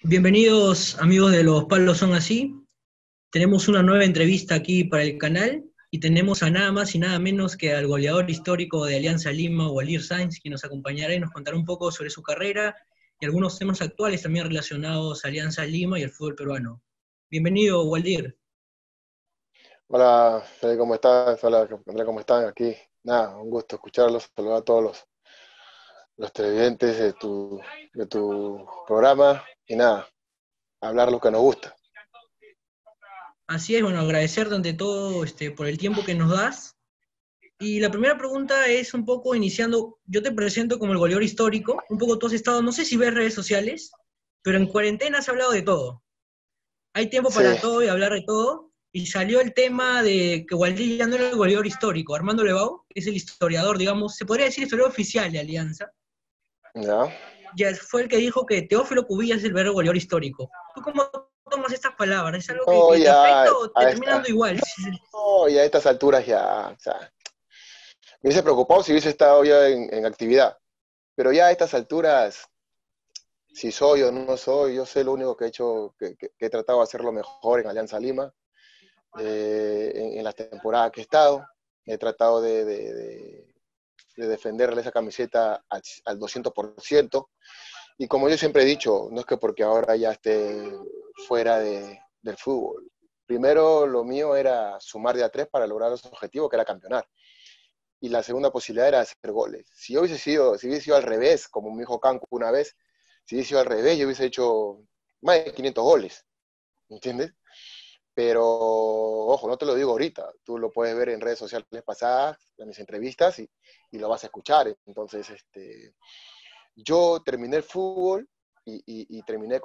Bienvenidos amigos de Los Palos Son Así. Tenemos una nueva entrevista aquí para el canal y tenemos a nada más y nada menos que al goleador histórico de Alianza Lima, Waldir Sainz, quien nos acompañará y nos contará un poco sobre su carrera y algunos temas actuales también relacionados a Alianza Lima y el fútbol peruano. Bienvenido, Waldir. Hola, Fede, ¿cómo estás? Hola, Andrea, ¿cómo están? Aquí, nada, un gusto escucharlos, saludar a todos los televidentes de tu programa y nada, hablar lo que nos gusta. Así es, bueno, agradecerte ante todo por el tiempo que nos das. Y la primera pregunta es un poco iniciando, yo te presento como el goleador histórico, un poco tú has estado, no sé si ves redes sociales, pero en cuarentena has hablado de todo. Hay tiempo Sí, para todo y hablar de todo, y salió el tema de que Waldir ya no era el goleador histórico. Armando Lebao es el historiador, digamos, se podría decir historiador oficial de Alianza, ya. ya fue el que dijo que Teófilo Cubillas es el verdadero goleador histórico. ¿Tú cómo tomas estas palabras? ¿Es algo No, que te ya afecta o te termina dando igual? no, ya a estas alturas ya, o sea, me hubiese preocupado si hubiese estado ya en actividad, pero ya a estas alturas, si soy o no soy, yo sé lo único que he hecho, que he tratado de hacerlo mejor en Alianza Lima, en las temporadas que he estado, he tratado de defenderle esa camiseta al 200%. Y como yo siempre he dicho, no es que porque ahora ya esté fuera del fútbol. Primero, lo mío era sumar de a tres para lograr los objetivos, que era campeonar. Y la segunda posibilidad era hacer goles. Si hubiese sido al revés, como me dijo Canco una vez, si hubiese sido al revés, yo hubiese hecho más de 500 goles, ¿entiendes? Pero, ojo, no te lo digo ahorita, tú lo puedes ver en redes sociales pasadas, en mis entrevistas, y lo vas a escuchar. Entonces, yo terminé el fútbol y terminé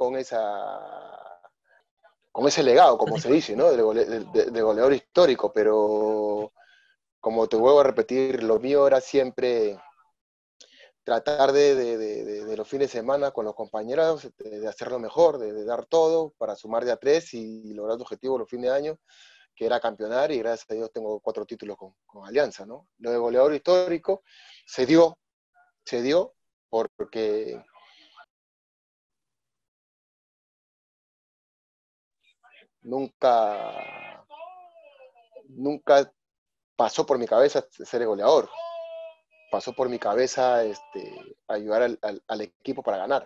con ese legado, como se dice, ¿no? De goleador histórico, pero como te vuelvo a repetir, lo mío era siempre tratar de los fines de semana con los compañeros, de hacerlo mejor, de dar todo para sumar de a tres y lograr tu objetivo los fines de año, que era campeonar, y gracias a Dios tengo 4 títulos con Alianza, ¿no? Lo de goleador histórico se dio, se dio porque nunca, nunca pasó por mi cabeza ser el goleador. Pasó por mi cabeza ayudar al equipo para ganar.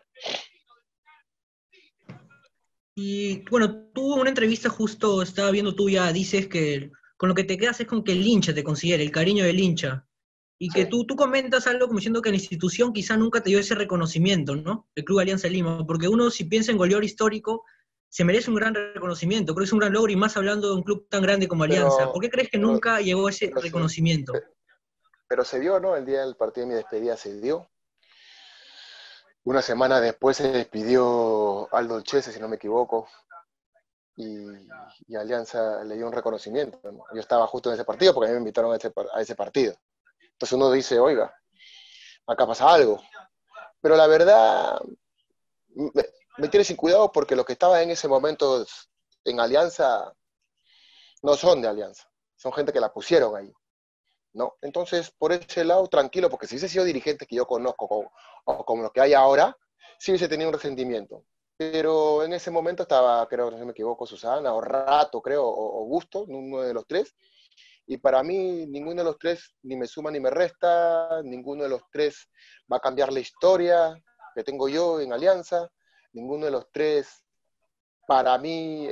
Y bueno, tú en una entrevista justo estaba viendo tú ya, dices que con lo que te quedas es con que el hincha te considere, el cariño del hincha. Y Sí, que tú comentas algo como diciendo que la institución quizá nunca te dio ese reconocimiento, ¿no? El Club Alianza Lima, porque uno si piensa en goleador histórico, se merece un gran reconocimiento, creo que es un gran logro y más hablando de un club tan grande como Alianza. ¿Por pero, qué crees que pero, nunca llegó ese pero, se, reconocimiento? pero se dio, ¿no? El día del partido de mi despedida se dio. Una semana después se despidió Aldo Chese, si no me equivoco, y, y Alianza le dio un reconocimiento, ¿no? Yo estaba justo en ese partido porque a mí me invitaron a ese partido. Entonces uno dice, oiga, acá pasa algo. Pero la verdad, me tiene sin cuidado porque los que estaban en ese momento en Alianza no son de Alianza, son gente que la pusieron ahí, ¿no? Entonces, por ese lado, tranquilo, porque si hubiese sido dirigente que yo conozco o como los que hay ahora, sí hubiese tenido un resentimiento. Pero en ese momento estaba, creo, no sé si me equivoco, Susana, o Rato, creo, o Gusto, uno de los tres. Y para mí, ninguno de los tres ni me suma ni me resta, ninguno de los tres va a cambiar la historia que tengo yo en Alianza, ninguno de los tres, para mí,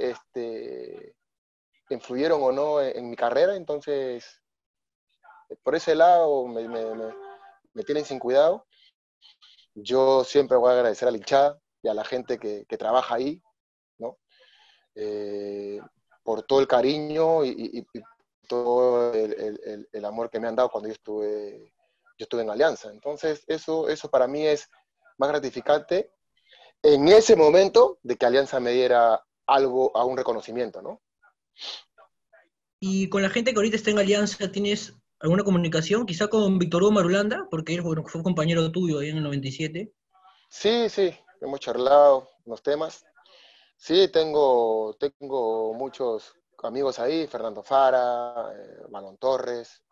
influyeron o no en mi carrera. Entonces, por ese lado me tienen sin cuidado. Yo siempre voy a agradecer a la hinchada y a la gente que trabaja ahí, ¿no? Eh, por todo el cariño y todo el amor que me han dado cuando yo estuve en Alianza. Entonces, eso para mí es más gratificante en ese momento de que Alianza me diera algo, a un reconocimiento, ¿no? Y con la gente que ahorita está en Alianza, ¿tienes alguna comunicación? Quizá con Víctor Hugo Marulanda, porque él bueno, fue compañero tuyo ahí en el 97. Sí, sí, hemos charlado unos temas. Sí, tengo muchos amigos ahí, Fernando Fara, Manon Torres,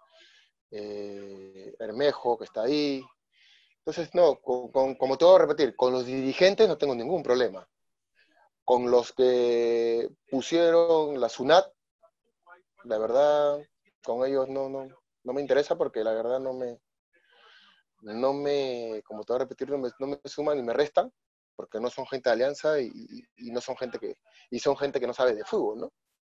Hermejo, que está ahí. Entonces, no, como te voy a repetir, con los dirigentes no tengo ningún problema. con los que pusieron la SUNAT, la verdad, con ellos no me interesa porque la verdad como te voy a repetir, no me suman ni me restan, porque no son gente de Alianza y no son gente y son gente que no sabe de fútbol, ¿no?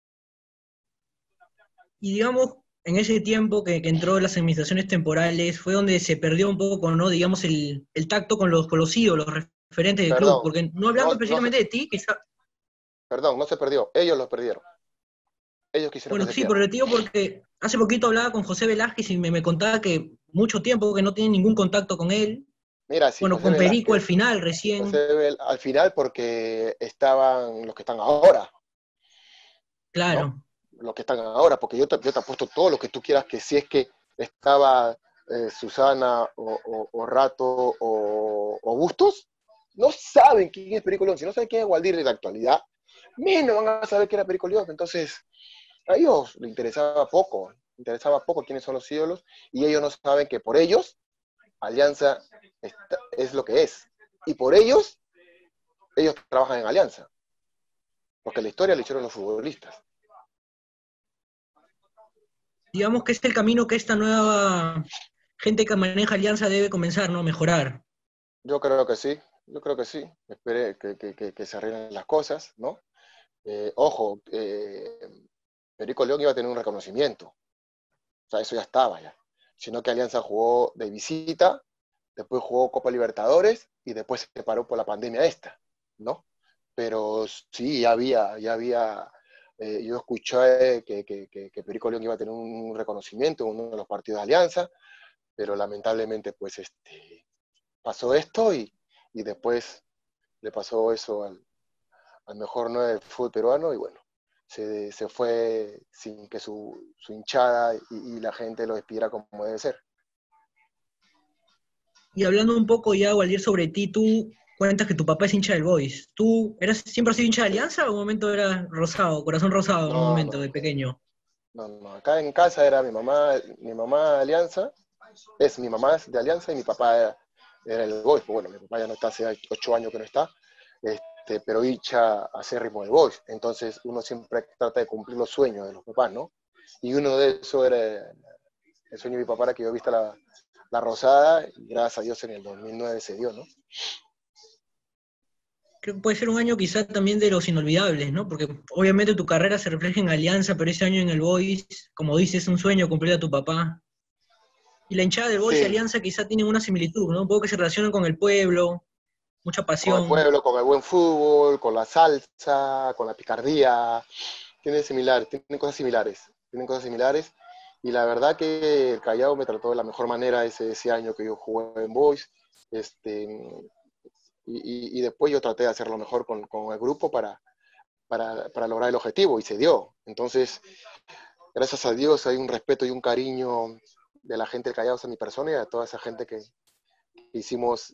Y digamos, en ese tiempo que entró las administraciones temporales, fue donde se perdió un poco, ¿no? Digamos, el tacto con los ídolos, los referentes del club, Perdón, porque no hablando específicamente de ti, quizá, perdón, no se perdió, ellos los perdieron, ellos quisieron que bueno, se sí, pierda. pero le digo porque hace poquito hablaba con José Velázquez y me contaba que mucho tiempo que no tiene ningún contacto con él, Mira, sí, bueno, José con Perico al Velázquez, final recién, Al final porque estaban los que están ahora, ¿no? claro. Los que están ahora, porque yo te apuesto todo lo que tú quieras que si es que estaba Susana o Rato o Bustos, no saben quién es Perico León. Si no saben quién es Waldir de la actualidad, menos van a saber quién era Perico León. Entonces, a ellos les interesaba poco quiénes son los ídolos, y ellos no saben que por ellos Alianza es lo que es. Y por ellos trabajan en Alianza, porque la historia la hicieron los futbolistas. Digamos que es el camino que esta nueva gente que maneja Alianza debe comenzar, ¿no? A mejorar. Yo creo que sí, yo creo que sí. Espere que se arreglen las cosas, ¿no? Ojo, Perico León iba a tener un reconocimiento, o sea, eso ya estaba ya. Sino que Alianza jugó de visita, después jugó Copa Libertadores y después se paró por la pandemia esta, ¿no? Pero sí, yo escuché que Perico León iba a tener un reconocimiento en uno de los partidos de Alianza, pero lamentablemente pues pasó esto y después le pasó eso al mejor 9 del fútbol peruano y bueno, se fue sin que su hinchada y la gente lo despidiera como debe ser. Y hablando un poco ya, Waldir, sobre ti, tú cuentas que tu papá es hincha del Boys. ¿Tú siempre has sido hincha de Sí. Alianza o en un momento eras rosado, corazón rosado, en un No, momento no, de pequeño? no. Acá en casa era mi mamá de Alianza, mi mamá es de Alianza y mi papá era el Boys. Pues bueno, mi papá ya no está, hace 8 años que no está, pero hincha acérrimo del Boys. Entonces uno siempre trata de cumplir los sueños de los papás, ¿no? Y uno de esos era el sueño de mi papá, era que yo vista la rosada, y gracias a Dios en el 2009 se dio, ¿no? Creo que puede ser un año quizá también de los inolvidables, ¿no? Porque obviamente tu carrera se refleja en Alianza, pero ese año en el Boys, como dices, es un sueño cumplir a tu papá. Y la hinchada del Boys y Sí, Alianza quizá tienen una similitud, ¿no? Un poco que se relacionan con el pueblo, mucha con el pasión. pueblo, con el buen fútbol, con la salsa, con la picardía, tienen cosas similares, y la verdad que el Callao me trató de la mejor manera ese año que yo jugué en Boys, y después yo traté de hacerlo mejor con el grupo para lograr el objetivo y se dio. Entonces, gracias a Dios hay un respeto y un cariño de la gente del Callao hacia mi persona y a toda esa gente que hicimos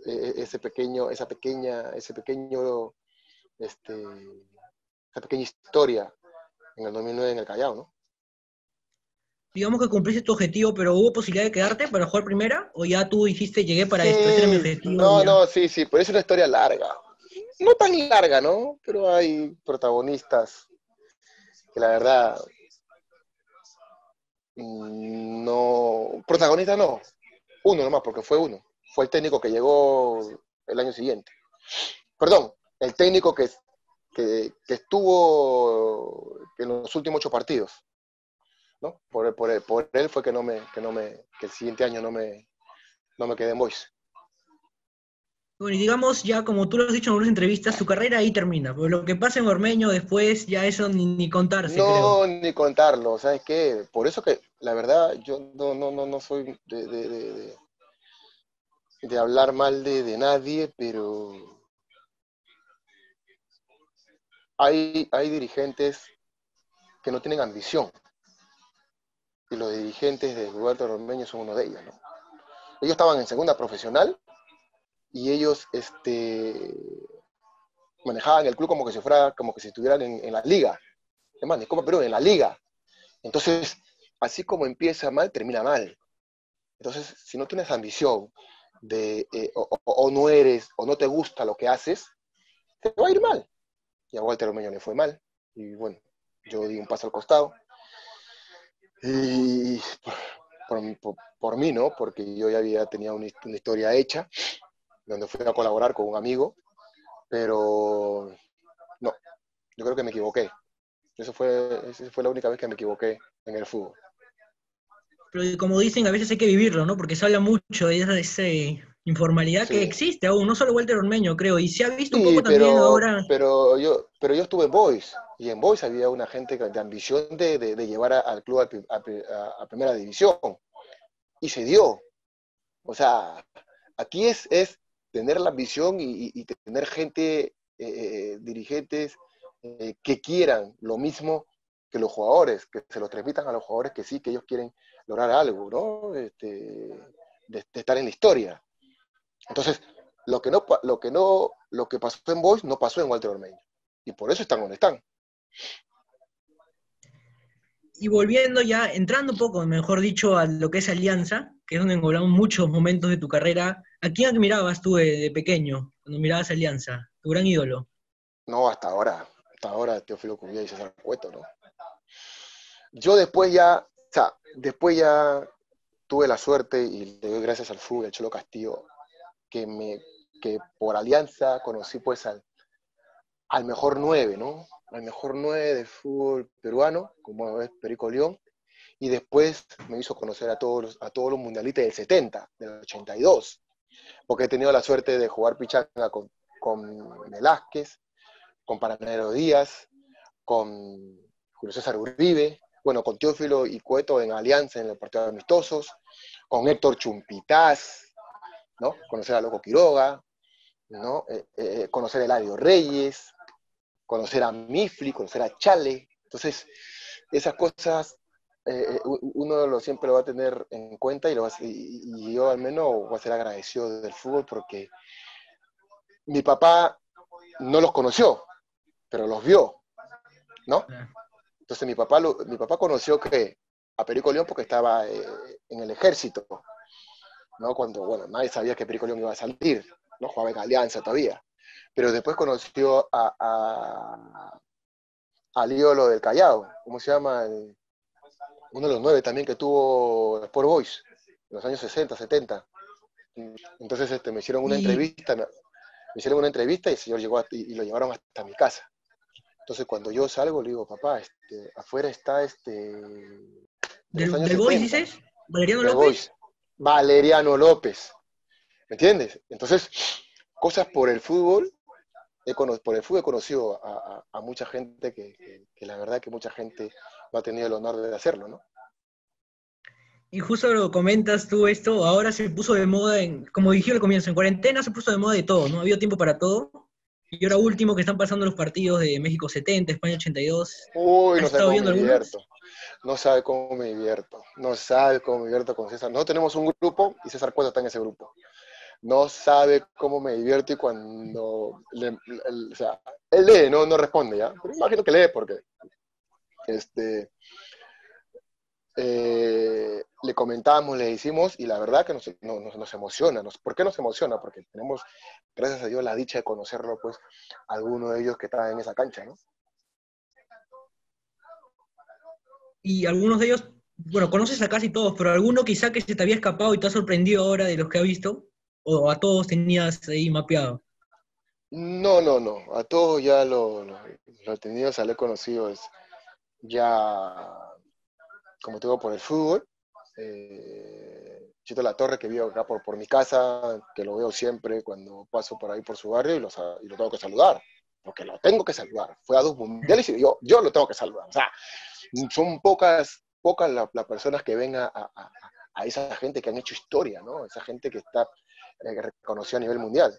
este, esa pequeña historia en el 2009 en el Callao, ¿no? Digamos que cumpliste tu objetivo, pero ¿hubo posibilidad de quedarte para jugar primera? ¿O ya tú dijiste, llegué para esto, este era mi Sí, objetivo y ya? sí, pero es una historia larga. No tan larga, ¿no? Pero hay protagonistas que la verdad no. Protagonista no. Uno nomás, porque fue uno. Fue el técnico que llegó el año siguiente. Perdón, el técnico que estuvo en los últimos 8 partidos, ¿no? Por él fue que el siguiente año no me quedé en Boys. Bueno, y digamos, ya como tú lo has dicho en algunas entrevistas, tu carrera ahí termina. Pero lo que pasa en Ormeño después, ya eso ni contarse, creo. No, ni contarlo, ¿sabes qué? Por eso que, la verdad, yo no soy de hablar mal de nadie, pero hay dirigentes que no tienen ambición, y los dirigentes de Roberto Ormeño son uno de ellos, ¿no? Ellos estaban en segunda profesional y ellos manejaban el club como que si estuvieran en la liga. Es más, ni Copa Perú, en la liga. Entonces, así como empieza mal, termina mal. Entonces, si no tienes ambición o no eres, o no te gusta lo que haces, te va a ir mal. y a Walter Ormeño le fue mal, y bueno, yo di un paso al costado, y por mí, ¿no? Porque yo ya tenía una historia hecha, donde fui a colaborar con un amigo, pero no, yo creo que me equivoqué. Esa fue la única vez que me equivoqué en el fútbol. Pero como dicen, a veces hay que vivirlo, ¿no? Porque se habla mucho de esa informalidad que Sí, existe aún, no solo Walter Ormeño, creo, y se ha visto un sí, poco también ahora. pero yo estuve en Boys, y en Boys había una gente de ambición de llevar al club a primera división, y se dio. O sea, aquí es tener la ambición y tener gente, dirigentes, que quieran lo mismo que los jugadores, que se lo transmitan a los jugadores que sí, que ellos quieren lograr algo, ¿no? De estar en la historia. Entonces, lo que pasó en Boys no pasó en Walter Ormeño. Y por eso están donde están. Y volviendo ya, entrando un poco, mejor dicho, a lo que es Alianza, que es donde englobamos muchos momentos de tu carrera, ¿a quién admirabas tú de pequeño, cuando mirabas Alianza? Tu gran ídolo. No, hasta ahora Teófilo Cubiá y César Cueto, ¿no? Yo después ya tuve la suerte y le doy gracias al fútbol, al Cholo Castillo, que, me, que por alianza conocí pues al mejor 9, ¿no? Al mejor 9 del fútbol peruano, como es Perico León, y después me hizo conocer a todos los mundialistas del 70, del 82, porque he tenido la suerte de jugar pichanga con Velázquez, con Paranero Díaz, con Julio César Uribe, bueno, con Teófilo y Cueto en Alianza en los partidos amistosos, con Héctor Chumpitaz, ¿no? Conocer a Loco Quiroga, ¿no? Conocer a Eladio Reyes, conocer a Mifli, conocer a Chale. Entonces, esas cosas uno siempre lo va a tener en cuenta y yo al menos voy a ser agradecido del fútbol porque mi papá no los conoció, pero los vio, ¿no? Entonces mi papá conoció a Perico León porque estaba en el ejército, ¿no? Cuando, bueno, nadie sabía que Perico León iba a salir, no jugaba en Alianza todavía. Pero después conoció al ídolo del Callao, ¿cómo se llama? Uno de los 9 también que tuvo Sport Boys, en los años 60, 70. Entonces Y me hicieron una entrevista y el señor llegó y lo llevaron hasta mi casa. Entonces cuando yo salgo le digo, papá, afuera está de los años del Boys, 70, dices, Valeriano del López. Boys, Valeriano López, ¿me entiendes? Entonces, cosas por el fútbol he conocido a mucha gente que la verdad que mucha gente no ha tenido el honor de hacerlo, ¿no? Y justo lo comentas tú esto, ahora se puso de moda, como dije al comienzo, en cuarentena se puso de moda de todo, ¿no? Había tiempo para todo. Y ahora último que están pasando los partidos de México 70, España 82. Uy, ¿Has no sabe estado cómo me viendo algunos? divierto, no sabe cómo me divierto, no sabe cómo me divierto con César. Nosotros tenemos un grupo y César Cueto está en ese grupo. No sabe cómo me divierto y cuando, o sea, él lee, no responde, ¿ya? Pero imagino que lee porque este, le comentamos, le hicimos y la verdad que nos emociona. ¿Por qué nos emociona? Porque tenemos, gracias a Dios, la dicha de conocerlo, pues, a alguno de ellos que está en esa cancha, ¿no? Y algunos de ellos, bueno, conoces a casi todos, pero alguno quizá que se te había escapado y te ha sorprendido ahora de los que has visto, o a todos tenías ahí mapeado. No, a todos ya lo he tenido, se lo he conocido, ya, como te digo, por el fútbol. Chito La Torre, que vivo acá por mi casa, que lo veo siempre cuando paso por ahí por su barrio y lo tengo que saludar, porque lo tengo que saludar. Fue a 2 mundiales y yo lo tengo que saludar. O sea, son pocas las personas que ven a esa gente que han hecho historia, ¿no? Esa gente que está reconocida a nivel mundial.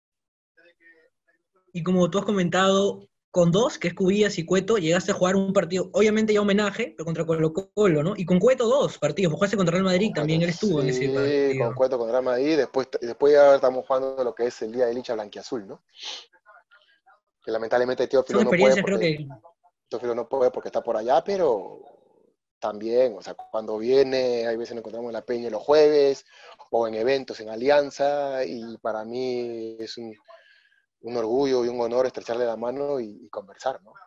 Y como tú has comentado, con dos, que es Cubillas y Cueto, llegaste a jugar un partido, obviamente ya homenaje, pero contra Colo-Colo, ¿no? Y con Cueto dos partidos, jugaste contra Real Con Madrid Cueto, también, él estuvo en ese sí, con partido. Cueto, con Real Madrid, después ya estamos jugando lo que es el día de Licha Blanquiazul, ¿no? Que lamentablemente Son experiencias, creo que. Teófilo no puede porque está por allá, pero también, o sea, cuando viene, hay veces nos encontramos en la Peña los jueves o en eventos en Alianza y para mí es un orgullo y un honor estrecharle la mano y conversar, ¿no?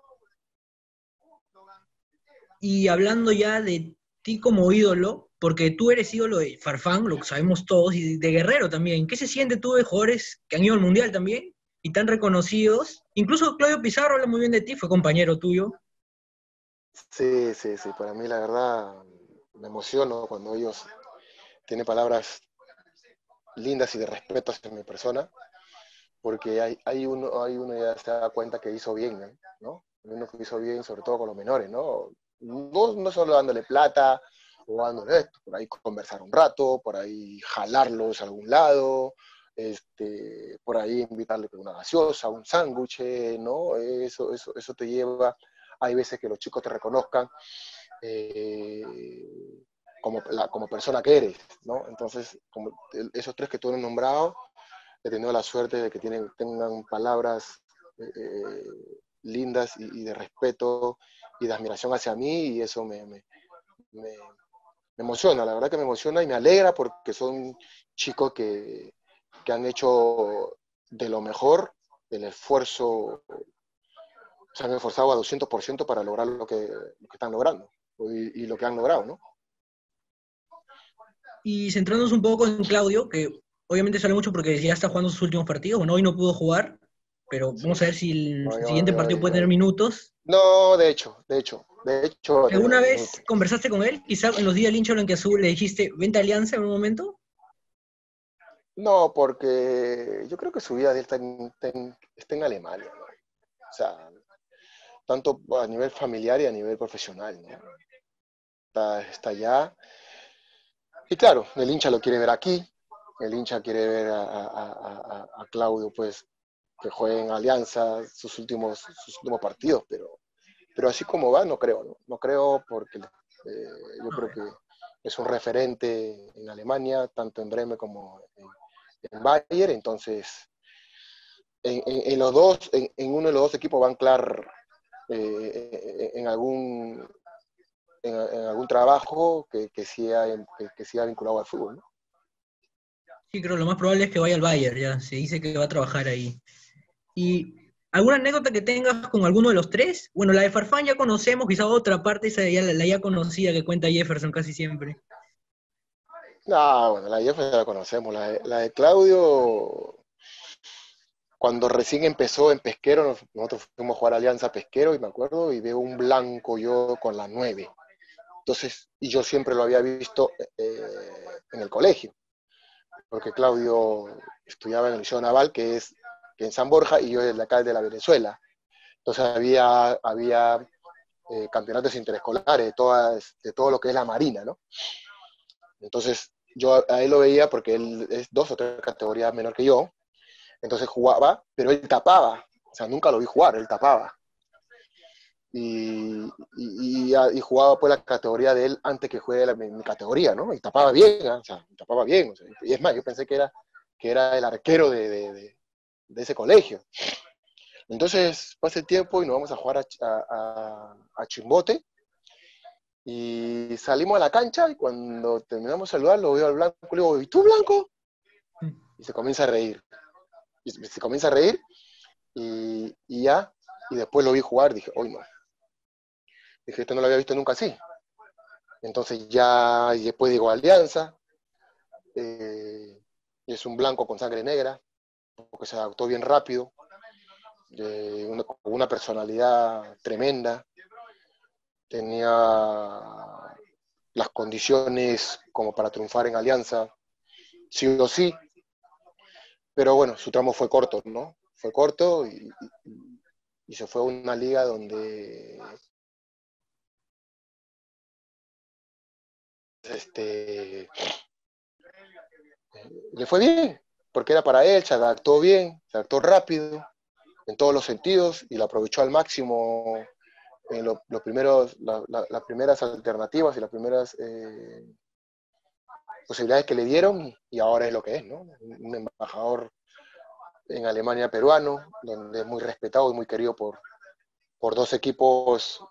Y hablando ya de ti como ídolo, porque tú eres ídolo de Farfán, lo que sabemos todos, y de Guerrero también. ¿Qué se siente tú de jugadores que han ido al Mundial también y tan reconocidos? Incluso Claudio Pizarro habla muy bien de ti, fue compañero tuyo. Sí, sí, sí, para mí la verdad me emociono cuando ellos tienen palabras lindas y de respeto hacia mi persona, porque hay uno ya se da cuenta que hizo bien, ¿no? Uno que hizo bien, sobre todo con los menores, ¿no? No solo dándole plata o dándole esto, por ahí conversar un rato, por ahí jalarlos a algún lado, por ahí invitarle una gaseosa, un sándwich, ¿no? Eso te lleva, hay veces que los chicos te reconozcan eh, como persona que eres, ¿no? Entonces, como esos tres que tú has nombrado, he tenido la suerte de que tengan palabras eh, lindas y de respeto y de admiración hacia mí, y eso me emociona, la verdad que me emociona y me alegra porque son chicos que han hecho de lo mejor el esfuerzo, se han esforzado a 200% para lograr lo que están logrando y lo que han logrado, ¿no? Y centrándonos un poco en Claudio, que obviamente sale mucho porque ya está jugando sus últimos partidos. Bueno, hoy no pudo jugar, pero Sí, vamos a ver si el hoy, siguiente hoy, partido hoy, puede tener hoy. minutos. No, de hecho va a tener ¿Alguna minutos. vez conversaste con él? Quizá en los días del hincha blanquiazul le dijiste, vente a Alianza en un momento. No, porque yo creo que su vida está en Alemania, ¿no? O sea, tanto a nivel familiar y a nivel profesional, ¿no? Está allá. Y claro, el hincha lo quiere ver aquí, el hincha quiere ver a Claudio, pues, que juegue en Alianza sus últimos partidos, pero así como va, no creo, ¿no? No creo porque yo No, creo que es un referente en Alemania, tanto en Bremen como en Bayern, entonces en los dos, en uno de los dos equipos va a anclar en algún trabajo que sea vinculado al fútbol, ¿no? sí, creo lo más probable es que vaya al Bayern, ya. Se dice que va a trabajar ahí. ¿Y alguna anécdota que tengas con alguno de los tres? Bueno, la de Farfán ya conocemos, quizá otra parte, esa ya, la ya conocida que cuenta Jefferson casi siempre. No, bueno, la de Jeff ya la conocemos. La de Claudio, cuando recién empezó en Pesquero, nosotros fuimos a jugar Alianza Pesquero y me acuerdo, y veo un blanco yo con la 9. Entonces, y yo siempre lo había visto en el colegio, porque Claudio estudiaba en el Liceo Naval, que en San Borja, y yo de acá de la Venezuela. Entonces había campeonatos interescolares de todo lo que es la Marina, ¿no? Entonces yo a él lo veía porque él es 2 o 3 categorías menor que yo, entonces jugaba, pero él tapaba, o sea, nunca lo vi jugar, él tapaba. Y jugaba pues la categoría de él antes que juegue mi categoría, ¿no? Y tapaba bien, ¿eh? O sea, tapaba bien. O sea, y es más, yo pensé que era el arquero de ese colegio. Entonces pasa el tiempo y nos vamos a jugar a Chimbote. Y salimos a la cancha y cuando terminamos de saludar lo veo al Blanco y le digo, ¿y tú, Blanco? Y se comienza a reír. Y ya, y después lo vi jugar, dije, hoy no. Dije, esto no lo había visto nunca así. Entonces ya, y después digo, Alianza, es un blanco con sangre negra, porque se adaptó bien rápido, con una personalidad tremenda, tenía las condiciones como para triunfar en Alianza, sí o sí, pero bueno, su tramo fue corto, ¿no? Fue corto y se fue a una liga donde este, le fue bien, porque era para él, se adaptó bien, se adaptó rápido en todos los sentidos y lo aprovechó al máximo en las primeras alternativas y las primeras posibilidades que le dieron y ahora es lo que es, ¿no? Un embajador en Alemania peruano, donde es muy respetado y muy querido por dos equipos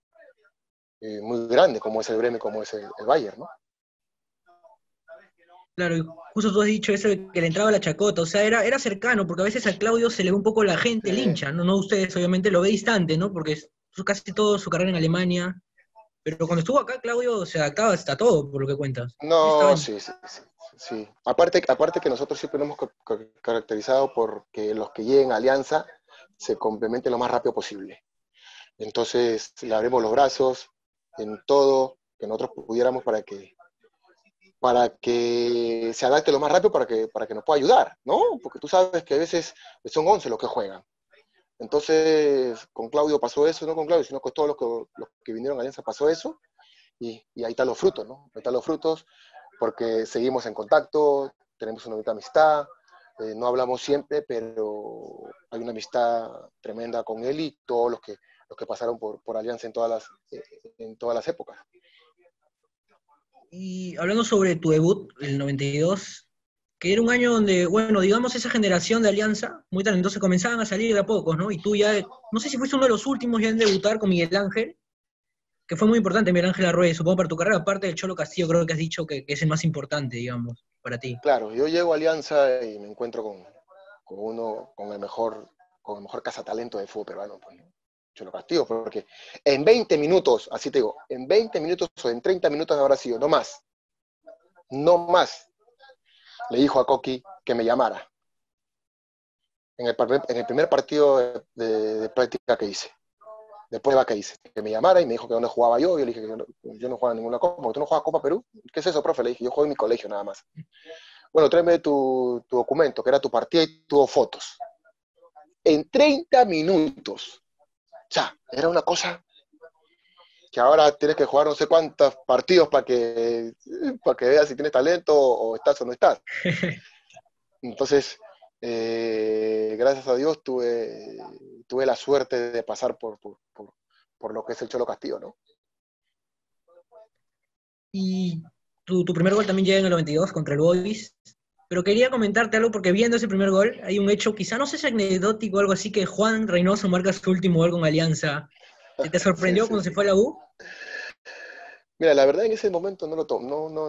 muy grandes, como es el Bremen, como es el Bayern, ¿no? Claro, y justo tú has dicho eso de que le entraba la chacota, o sea, era cercano, porque a veces a Claudio se le ve un poco la gente, el hincha, ¿no? No ustedes obviamente lo ve distante, ¿no? Porque es casi todo su carrera en Alemania, pero cuando estuvo acá, Claudio se adaptaba hasta todo, por lo que cuentas. Sí, estaba No, en... sí, sí, sí, sí. Aparte que nosotros siempre nos hemos caracterizado porque los que lleguen a Alianza se complementen lo más rápido posible. Entonces, le abrimos los brazos en todo que nosotros pudiéramos para que se adapte lo más rápido para que nos pueda ayudar, ¿no? Porque tú sabes que a veces son 11 los que juegan. Entonces, con Claudio pasó eso, no con Claudio, sino con todos los que vinieron a Alianza pasó eso, y ahí están los frutos, ¿no? Ahí están los frutos, porque seguimos en contacto, tenemos una bonita amistad, no hablamos siempre, pero hay una amistad tremenda con él y todos los que pasaron por Alianza en todas las épocas. Y hablando sobre tu debut, el 92, que era un año donde, bueno, digamos, esa generación de Alianza, muy talentosa, comenzaban a salir de a pocos, ¿no? Y tú ya, no sé si fuiste uno de los últimos ya en debutar con Miguel Ángel, que fue muy importante Miguel Ángel Arroyo, supongo para tu carrera, aparte del Cholo Castillo, creo que has dicho que es el más importante, digamos, para ti. Claro, yo llego a Alianza y me encuentro con uno, con el mejor cazatalento de fútbol peruano, pues, ¿no? Cholo Castillo, porque en 20 minutos, así te digo, en 20 minutos o en 30 minutos habrá sido, no más, no más, le dijo a Coqui que me llamara en el primer partido de práctica que hice, de prueba que hice, que me llamara y me dijo que dónde jugaba yo le dije que yo no jugaba en ninguna copa. ¿Tú no juegas Copa Perú? ¿Qué es eso, profe? Le dije, yo juego en mi colegio nada más. Bueno, tráeme tu documento, que era tu partida y tuvo fotos. En 30 minutos. O sea, era una cosa que ahora tienes que jugar no sé cuántos partidos para que veas si tienes talento o estás o no estás. Entonces, gracias a Dios tuve la suerte de pasar por lo que es el Cholo Castillo, ¿no? Y tu primer gol también llega en el 92 contra el Boys. Pero quería comentarte algo porque viendo ese primer gol hay un hecho, quizá no sé si anecdótico o algo así, que Juan Reynoso marca su último gol con Alianza. ¿Te Sí, sorprendió sí, cuando se sí. fue a la U? Mira, la verdad en ese momento no lo tomo,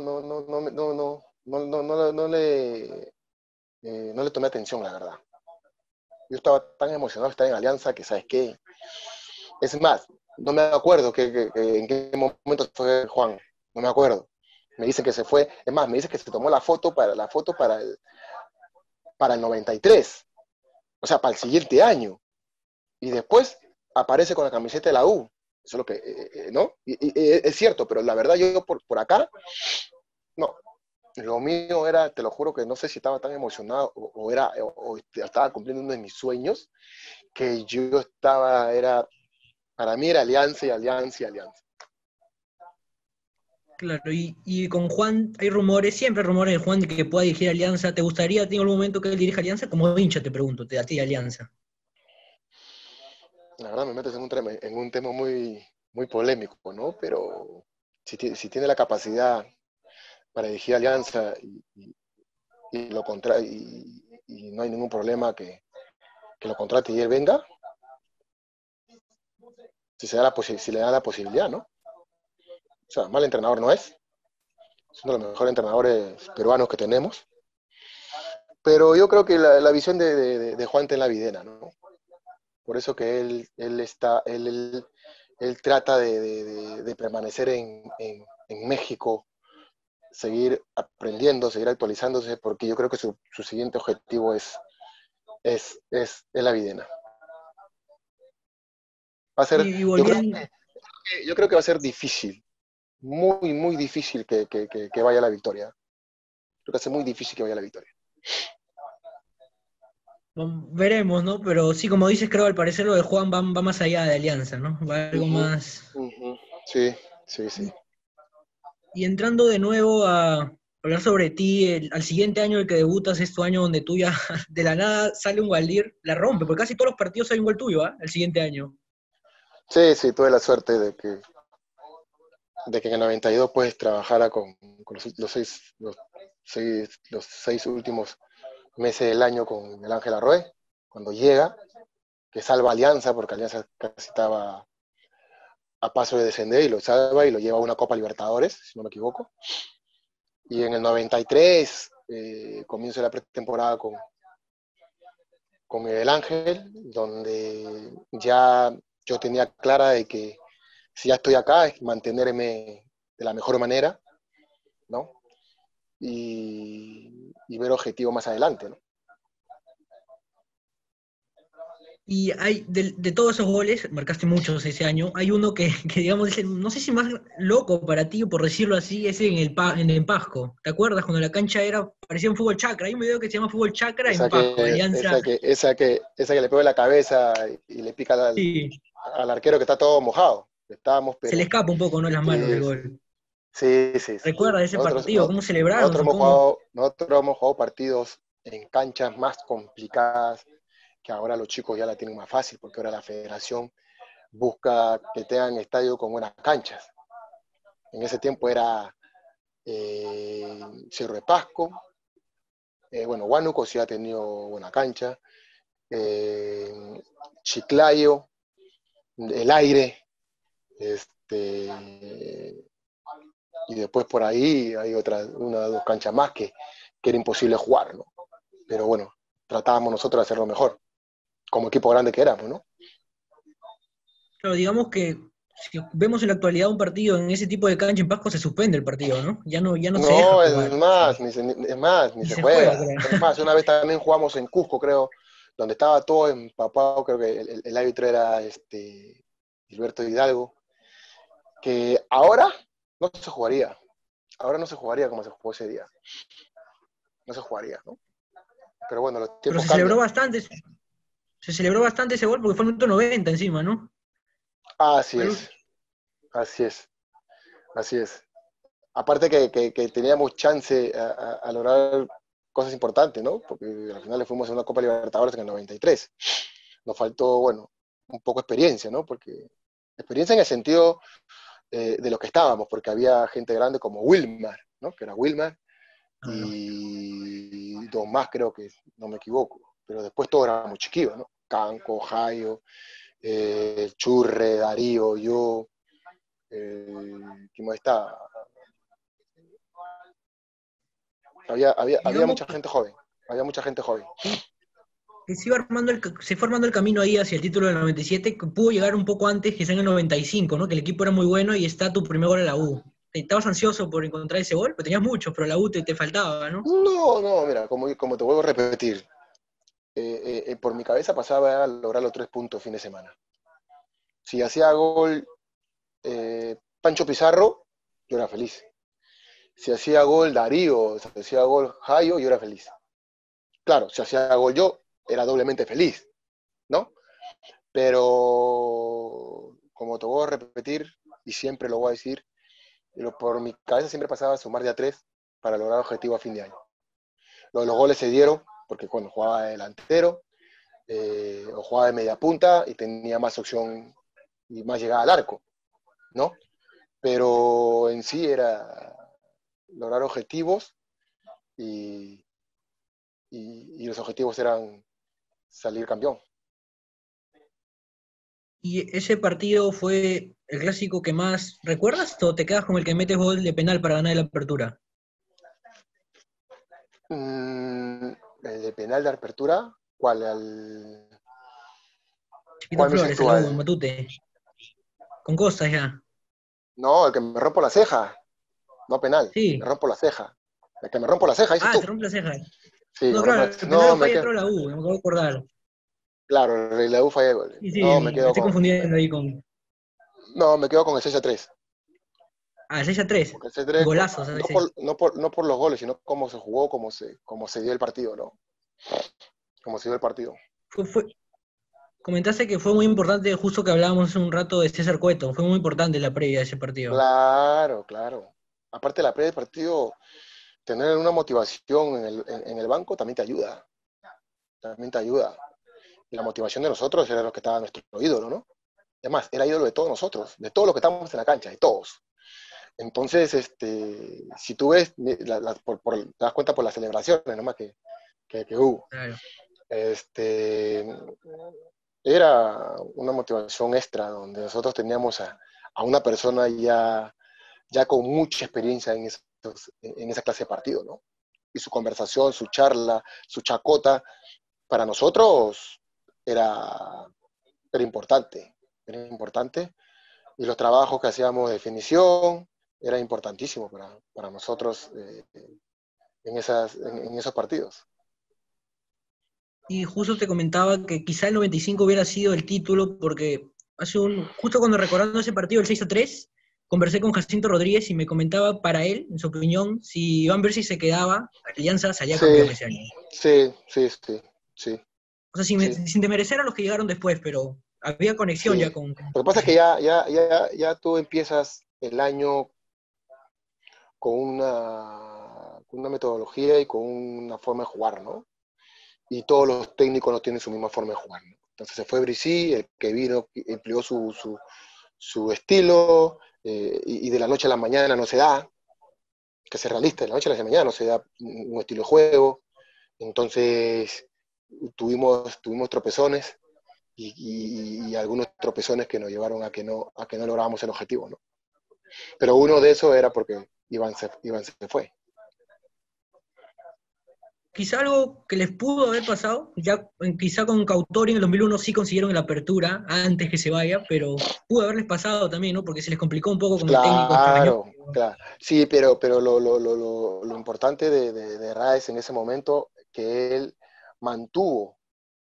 no le tomé atención, la verdad. Yo estaba tan emocionado de estar en Alianza que, ¿sabes qué? Es más, no me acuerdo en qué momento fue Juan, no me acuerdo. Me dicen que se fue, es más, me dicen que se tomó la foto para el 93, o sea, para el siguiente año. Y después aparece con la camiseta de la U. Eso es lo que, ¿no? Y es cierto, pero la verdad yo por acá, no. Lo mío era, te lo juro que no sé si estaba tan emocionado o estaba cumpliendo uno de mis sueños, que yo para mí era Alianza y Alianza y Alianza. Claro, y con Juan hay rumores, siempre hay rumores de Juan de que pueda dirigir Alianza. ¿Te gustaría, en algún momento que él dirija Alianza? Como hincha te pregunto, a ti Alianza. La verdad me metes en un tema muy, muy polémico, ¿no? Pero si tiene la capacidad para dirigir Alianza y no hay ningún problema que lo contrate y él venga, si le da la posibilidad, ¿no? O sea, mal entrenador no es uno de los mejores entrenadores peruanos que tenemos, pero yo creo que la visión de Juan está en la videna, ¿no? Por eso que él trata de permanecer en México, seguir aprendiendo, seguir actualizándose, porque yo creo que su siguiente objetivo es la Videna. Va a ser, Y yo creo, volviendo, yo creo que va a ser difícil, muy, muy difícil que vaya a la victoria. Creo que va a ser muy difícil que vaya a la victoria. veremos, ¿no? Pero sí, como dices, creo al parecer lo de Juan va más allá de Alianza, ¿no? Va algo Ujú, más. ujú. Sí, sí, sí. Y entrando de nuevo a hablar sobre ti, al siguiente año el que debutas es tu año donde tú ya de la nada sale un Waldir, la rompe, porque casi todos los partidos hay un gol tuyo, ¿ah? El siguiente año. Sí, sí, tuve la suerte de que en el 92 pues trabajara con los seis últimos meses del año con el Ángel Arroyo, cuando llega, que salva Alianza, porque Alianza casi estaba a paso de descender y lo salva y lo lleva a una Copa Libertadores, si no me equivoco. Y en el 93 comienzo la pretemporada con Miguel Ángel, donde ya yo tenía clara de que si ya estoy acá es mantenerme de la mejor manera, ¿no? Y ver objetivos más adelante, ¿no? Y hay, de todos esos goles, marcaste muchos ese año, hay uno que digamos, es no sé si más loco para ti, por decirlo así, es en el Pasco. ¿Te acuerdas? Cuando la cancha parecía un fútbol chakra. Hay un video que se llama Fútbol Chakra en Esa Pasco, que, Alianza. esa que, esa que, esa que le pega en la cabeza y le pica Sí, al arquero que está todo mojado. Estábamos, se le pero escapa un poco, ¿no? Las manos del sí, sí, gol. sí, sí, sí. ¿Recuerdas ese Nosotros, partido? no- ¿Cómo celebraron, supongo? nosotros hemos jugado partidos en canchas más complicadas, que ahora los chicos ya la tienen más fácil, porque ahora la federación busca que tengan estadios con buenas canchas. En ese tiempo era Cerro de Pasco, bueno, Huánuco sí ha tenido buena cancha, eh, Chiclayo, El Aire, y después por ahí hay una o dos canchas más que era imposible jugar, ¿no? Pero bueno, tratábamos nosotros de hacerlo mejor, como equipo grande que éramos, ¿no? Claro, digamos que si vemos en la actualidad un partido en ese tipo de cancha en Pasco, se suspende el partido, ¿no? Ya no se deja No, jugar. ni Y se se juega, juega. creo. Es más, una vez también jugamos en Cusco, creo, donde estaba todo empapado, creo que el árbitro era Gilberto Hidalgo, que no se jugaría, ahora no se jugaría como se jugó ese día, no se jugaría, ¿no? Pero bueno, los Pero tiempos cambian. se celebró bastante ese gol porque fue el minuto 90 encima, ¿no? Así Fue es, así es, así es. Aparte que teníamos chance a lograr cosas importantes, ¿no? Porque al final le fuimos a una Copa Libertadores en el 93. Nos faltó, bueno, un poco de experiencia, ¿no? Porque experiencia en el sentido de lo que estábamos, porque había gente grande como Wilmar, ¿no? Que era Wilmar, ah, y dos más creo que, no me equivoco, pero después todos éramos chiquillos, ¿no? Canco, Jairo, Churre, Darío, yo, ¿quién más está? Había digamos mucha gente joven, había mucha gente joven. que se fue armando el camino ahí hacia el título del 97, que pudo llegar un poco antes, quizá en el 95, ¿no? Que el equipo era muy bueno y está tu primer gol en la U. ¿Estabas ansioso por encontrar ese gol? Pues tenías muchos, pero la U te faltaba, ¿no? No, no, mira, como te vuelvo a repetir, por mi cabeza pasaba a lograr los 3 puntos fin de semana. Si hacía gol Pancho Pizarro, yo era feliz. Si hacía gol Darío, si hacía gol Jayo, yo era feliz. Claro, si hacía gol yo, era doblemente feliz, ¿no? Pero, como te voy a repetir, y siempre lo voy a decir, por mi cabeza siempre pasaba a sumar de a 3 para lograr el objetivo a fin de año. Los goles se dieron porque cuando jugaba de delantero o jugaba de media punta y tenía más opción y más llegada al arco, ¿no? Pero en sí era lograr objetivos y, y los objetivos eran salir campeón. ¿Y ese partido fue el clásico que más recuerdas o te quedas con el que metes gol de penal para ganar la apertura? El de penal de apertura, Chiquito ¿cuál me dices Flores, tú? el U, Matute, con costas ya. No, el que me rompo la ceja, no penal, me Sí. rompo la ceja. El que me rompo la ceja, dices Ah, tú. se rompe la ceja. Sí, No, me rompo la claro, ceja. el penal No, lo falla otro la U, me acabo de acordar. claro, la U falla de gol. Sí, sí, me estoy confundiendo ahí con. No, me quedo con el 6-3. Ah, 6-3. Porque el 6-3, Golazos a veces. no por los goles, sino cómo se jugó, cómo se dio el partido, ¿no? Cómo se dio el partido. Fue, fue- Comentaste que fue muy importante, justo que hablábamos hace un rato de César Cueto, fue muy importante la previa de ese partido. Claro, claro. Aparte de la previa del partido, tener una motivación en el banco también te ayuda. También te ayuda. Y la motivación de nosotros era lo que estaba nuestro ídolo, ¿no? Además, era ídolo de todos nosotros, de todos los que estábamos en la cancha, de todos. Entonces, si tú ves, te das cuenta por las celebraciones nomás que hubo. Claro. Este, Era una motivación extra donde nosotros teníamos a una persona ya con mucha experiencia en esa en esa clase de partido, ¿no? Y su conversación, su charla, su chacota, para nosotros era, era importante, y los trabajos que hacíamos de definición era importantísimo para nosotros en esos partidos. Y justo te comentaba que quizá el 95 hubiera sido el título, porque justo cuando recordando ese partido, el 6-3, conversé con Jacinto Rodríguez y me comentaba para él, en su opinión, si Iván Bersi se quedaba, Alianza salía campeón ese año. Sí. O sea, sin desmerecer a los que llegaron después, pero había conexión ya con... Lo que pasa es que ya tú empiezas el año con una metodología y con una forma de jugar, ¿no? Y todos los técnicos no tienen su misma forma de jugar, ¿no? Entonces se fue Bricy, el que vino empleó su estilo, y de la noche a la mañana no se da, que ser realista, de la noche a la mañana no se da un estilo de juego. Entonces tuvimos tropezones y algunos tropezones que nos llevaron a que no lográbamos el objetivo, ¿no? Pero uno de esos era porque Iván se fue. Quizá algo que les pudo haber pasado, ya quizá con Cautori en el 2001 sí consiguieron la apertura antes que se vaya, pero pudo haberles pasado también, ¿no? Porque se les complicó un poco con el técnico español. Claro. Sí, pero lo importante de Raes en ese momento, que él mantuvo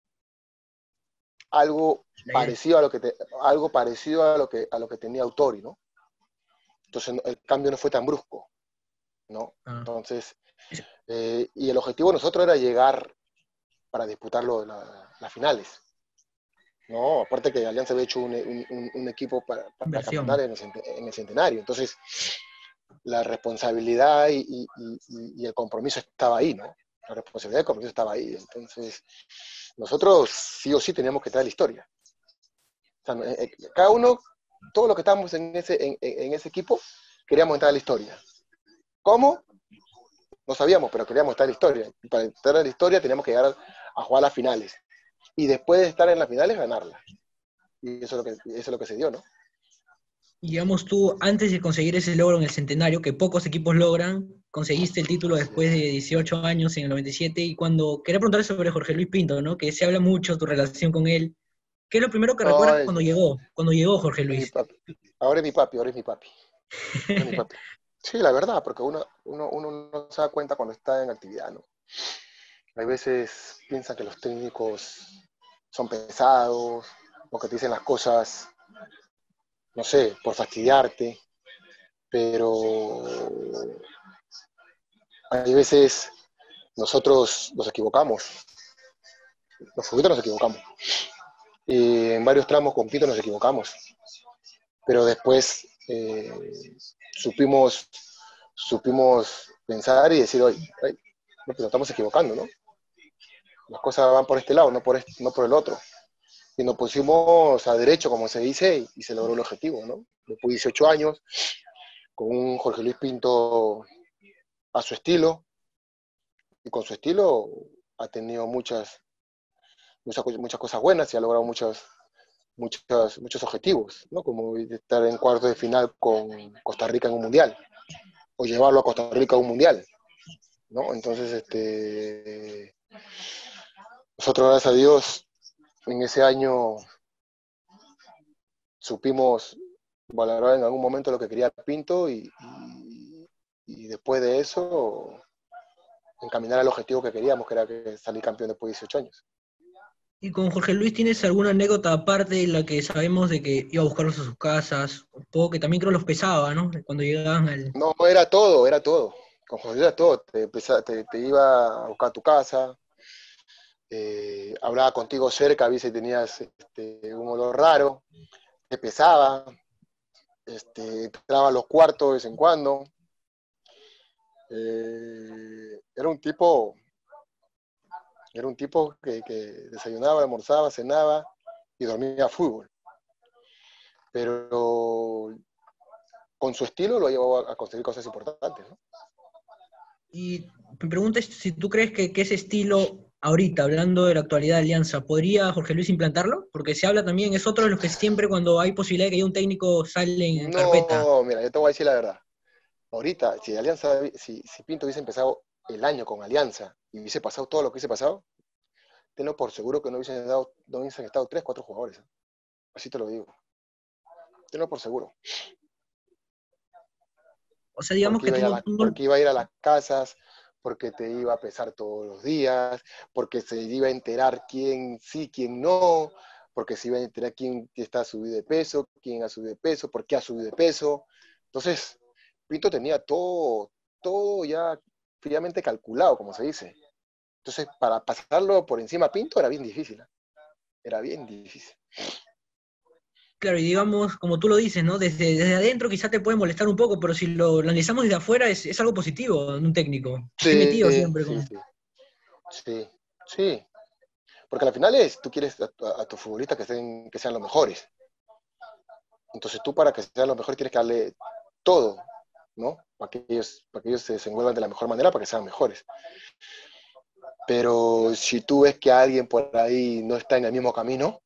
algo parecido a lo que tenía Autori, ¿no? Entonces el cambio no fue tan brusco, ¿no? Entonces, y el objetivo de nosotros era llegar para disputar las finales, ¿no? Aparte que Alianza había hecho un equipo para campeonar en el centenario. Entonces, la responsabilidad y el compromiso estaba ahí, ¿no? La responsabilidad y el compromiso estaba ahí. Entonces, nosotros sí o sí teníamos que traer la historia. O sea, cada uno, todos los que estábamos en ese equipo, queríamos entrar a la historia. ¿Cómo? No sabíamos, pero queríamos estar en la historia. Y para estar en la historia teníamos que llegar a jugar las finales. Y después de estar en las finales, ganarlas. Y eso es lo que se dio, ¿no? Y digamos tú, antes de conseguir ese logro en el centenario, que pocos equipos logran, conseguiste el título después de 18 años en el 97, y cuando quería preguntar sobre Jorge Luis Pinto, ¿no? Que se habla mucho de tu relación con él. ¿Qué es lo primero que recuerdas cuando llegó Jorge Luis? Ahora es mi papi. Ahora es mi papi. Sí, la verdad, porque uno no se da cuenta cuando está en actividad, ¿no? Hay veces piensan que los técnicos son pesados, o que te dicen las cosas, no sé, por fastidiarte, pero hay veces nosotros nos equivocamos, los futbolistas nos equivocamos, y en varios tramos con Pinto nos equivocamos, pero después supimos pensar y decir, oye, nos estamos equivocando, ¿no? Las cosas van por este lado, no por el otro. Y nos pusimos a derecho, como se dice, y se logró el objetivo, ¿no? Después de 18 años, con un Jorge Luis Pinto a su estilo, y con su estilo ha tenido muchas cosas buenas y ha logrado muchos objetivos, ¿no? Como estar en cuartos de final con Costa Rica en un mundial, o llevarlo a Costa Rica a un mundial, ¿no? Entonces, nosotros, gracias a Dios, en ese año supimos valorar en algún momento lo que quería Pinto y después de eso encaminar al objetivo que queríamos, que era salir campeón después de 18 años. ¿Y con Jorge Luis tienes alguna anécdota aparte de la que sabemos de que iba a buscarlos a sus casas? Un poco que también creo los pesaba, ¿no? Cuando llegaban al... No, era todo. Con Jorge Luis era todo. Te iba a buscar a tu casa, hablaba contigo cerca, a veces tenías un olor raro, te pesaba, entraba a los cuartos de vez en cuando. Era un tipo que desayunaba, almorzaba, cenaba y dormía a fútbol. Pero con su estilo lo llevó a conseguir cosas importantes, ¿no? Y me preguntas si tú crees que ese estilo, ahorita, hablando de la actualidad de Alianza, ¿podría Jorge Luis implantarlo? Porque se habla también, es otro de los que siempre cuando hay posibilidad de que haya un técnico sale en carpeta. No, mira, yo te voy a decir la verdad. ahorita, si Pinto hubiese empezado el año con Alianza y hubiese pasado todo lo que hubiese pasado, tengo por seguro que no hubiesen estado 3, 4 jugadores. ¿Eh? Así te lo digo. Tengo por seguro. O sea, digamos que Porque iba a ir a las casas, porque te iba a pesar todos los días, porque se iba a enterar quién sí, quién no, porque se iba a enterar quién está subido de peso, quién ha subido de peso, por qué ha subido de peso. Entonces, Pinto tenía todo ya fríamente calculado, como se dice. Entonces, para pasarlo por encima a Pinto era bien difícil. ¿Eh? Era bien difícil. Claro, y digamos, como tú lo dices, ¿no? Desde adentro quizás te puede molestar un poco, pero si lo analizamos desde afuera es algo positivo en un técnico. Esté metido Sí, siempre sí, con... sí. Sí, sí. Porque al final tú quieres a tus futbolistas que sean los mejores. Entonces tú para que sean los mejores tienes que darle todo, ¿no? Para que ellos se desenvuelvan de la mejor manera, para que sean mejores. Pero si tú ves que alguien por ahí no está en el mismo camino,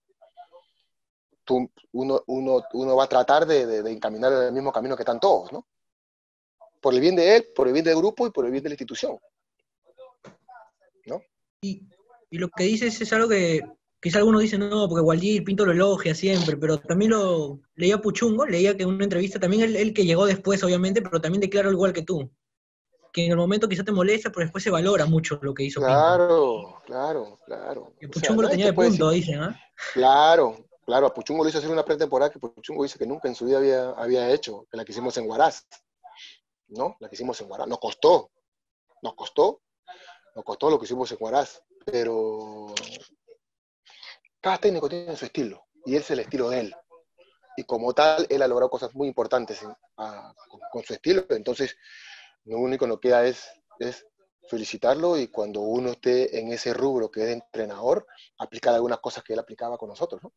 uno va a tratar de encaminar en el mismo camino que están todos, ¿no? Por el bien de él, por el bien del grupo y por el bien de la institución, ¿no? Y, y lo que dices es algo que quizá algunos dicen, no, porque Waldir Pinto lo elogia siempre, pero también lo leía Puchungo, leía que en una entrevista, también él que llegó después, obviamente, pero también declaró igual que tú, que en el momento quizá te molesta, pero después se valora mucho lo que hizo Pinto. Claro, claro, claro. Que O sea, Puchungo lo nadie tenía te de puede decir, punto, dicen, ¿ah? claro, claro, a Puchungo lo hizo hacer una pretemporada que Puchungo dice que nunca en su vida había hecho, que la que hicimos en Huaraz, ¿no? La que hicimos en Huaraz. Nos costó, nos costó lo que hicimos en Huaraz, pero cada técnico tiene su estilo, y ese es el estilo de él. Y como tal, él ha logrado cosas muy importantes con su estilo, entonces lo único que nos queda es felicitarlo y cuando uno esté en ese rubro que es de entrenador, aplicar algunas cosas que él aplicaba con nosotros, ¿no?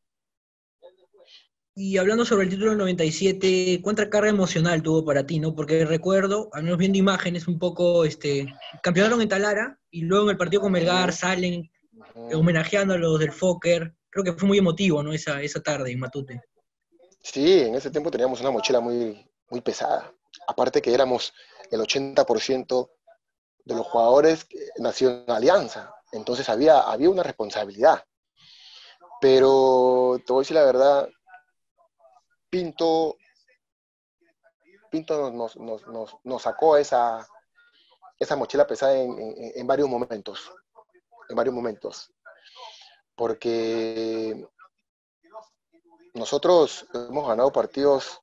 Y hablando sobre el título del 97, ¿cuánta carga emocional tuvo para ti, no? Porque recuerdo, al menos viendo imágenes, un poco, campeonaron en Talara y luego en el partido con Melgar Uh-huh, salen uh-huh. homenajeando a los del Fokker. Creo que fue muy emotivo, ¿no? Esa tarde en Matute. Sí, en ese tiempo teníamos una mochila muy pesada. Aparte que éramos el 80% de los jugadores que nació en Alianza. Entonces había una responsabilidad. Pero te voy a decir la verdad, Pinto, Pinto nos sacó esa mochila pesada en varios momentos. En varios momentos. Porque nosotros hemos ganado partidos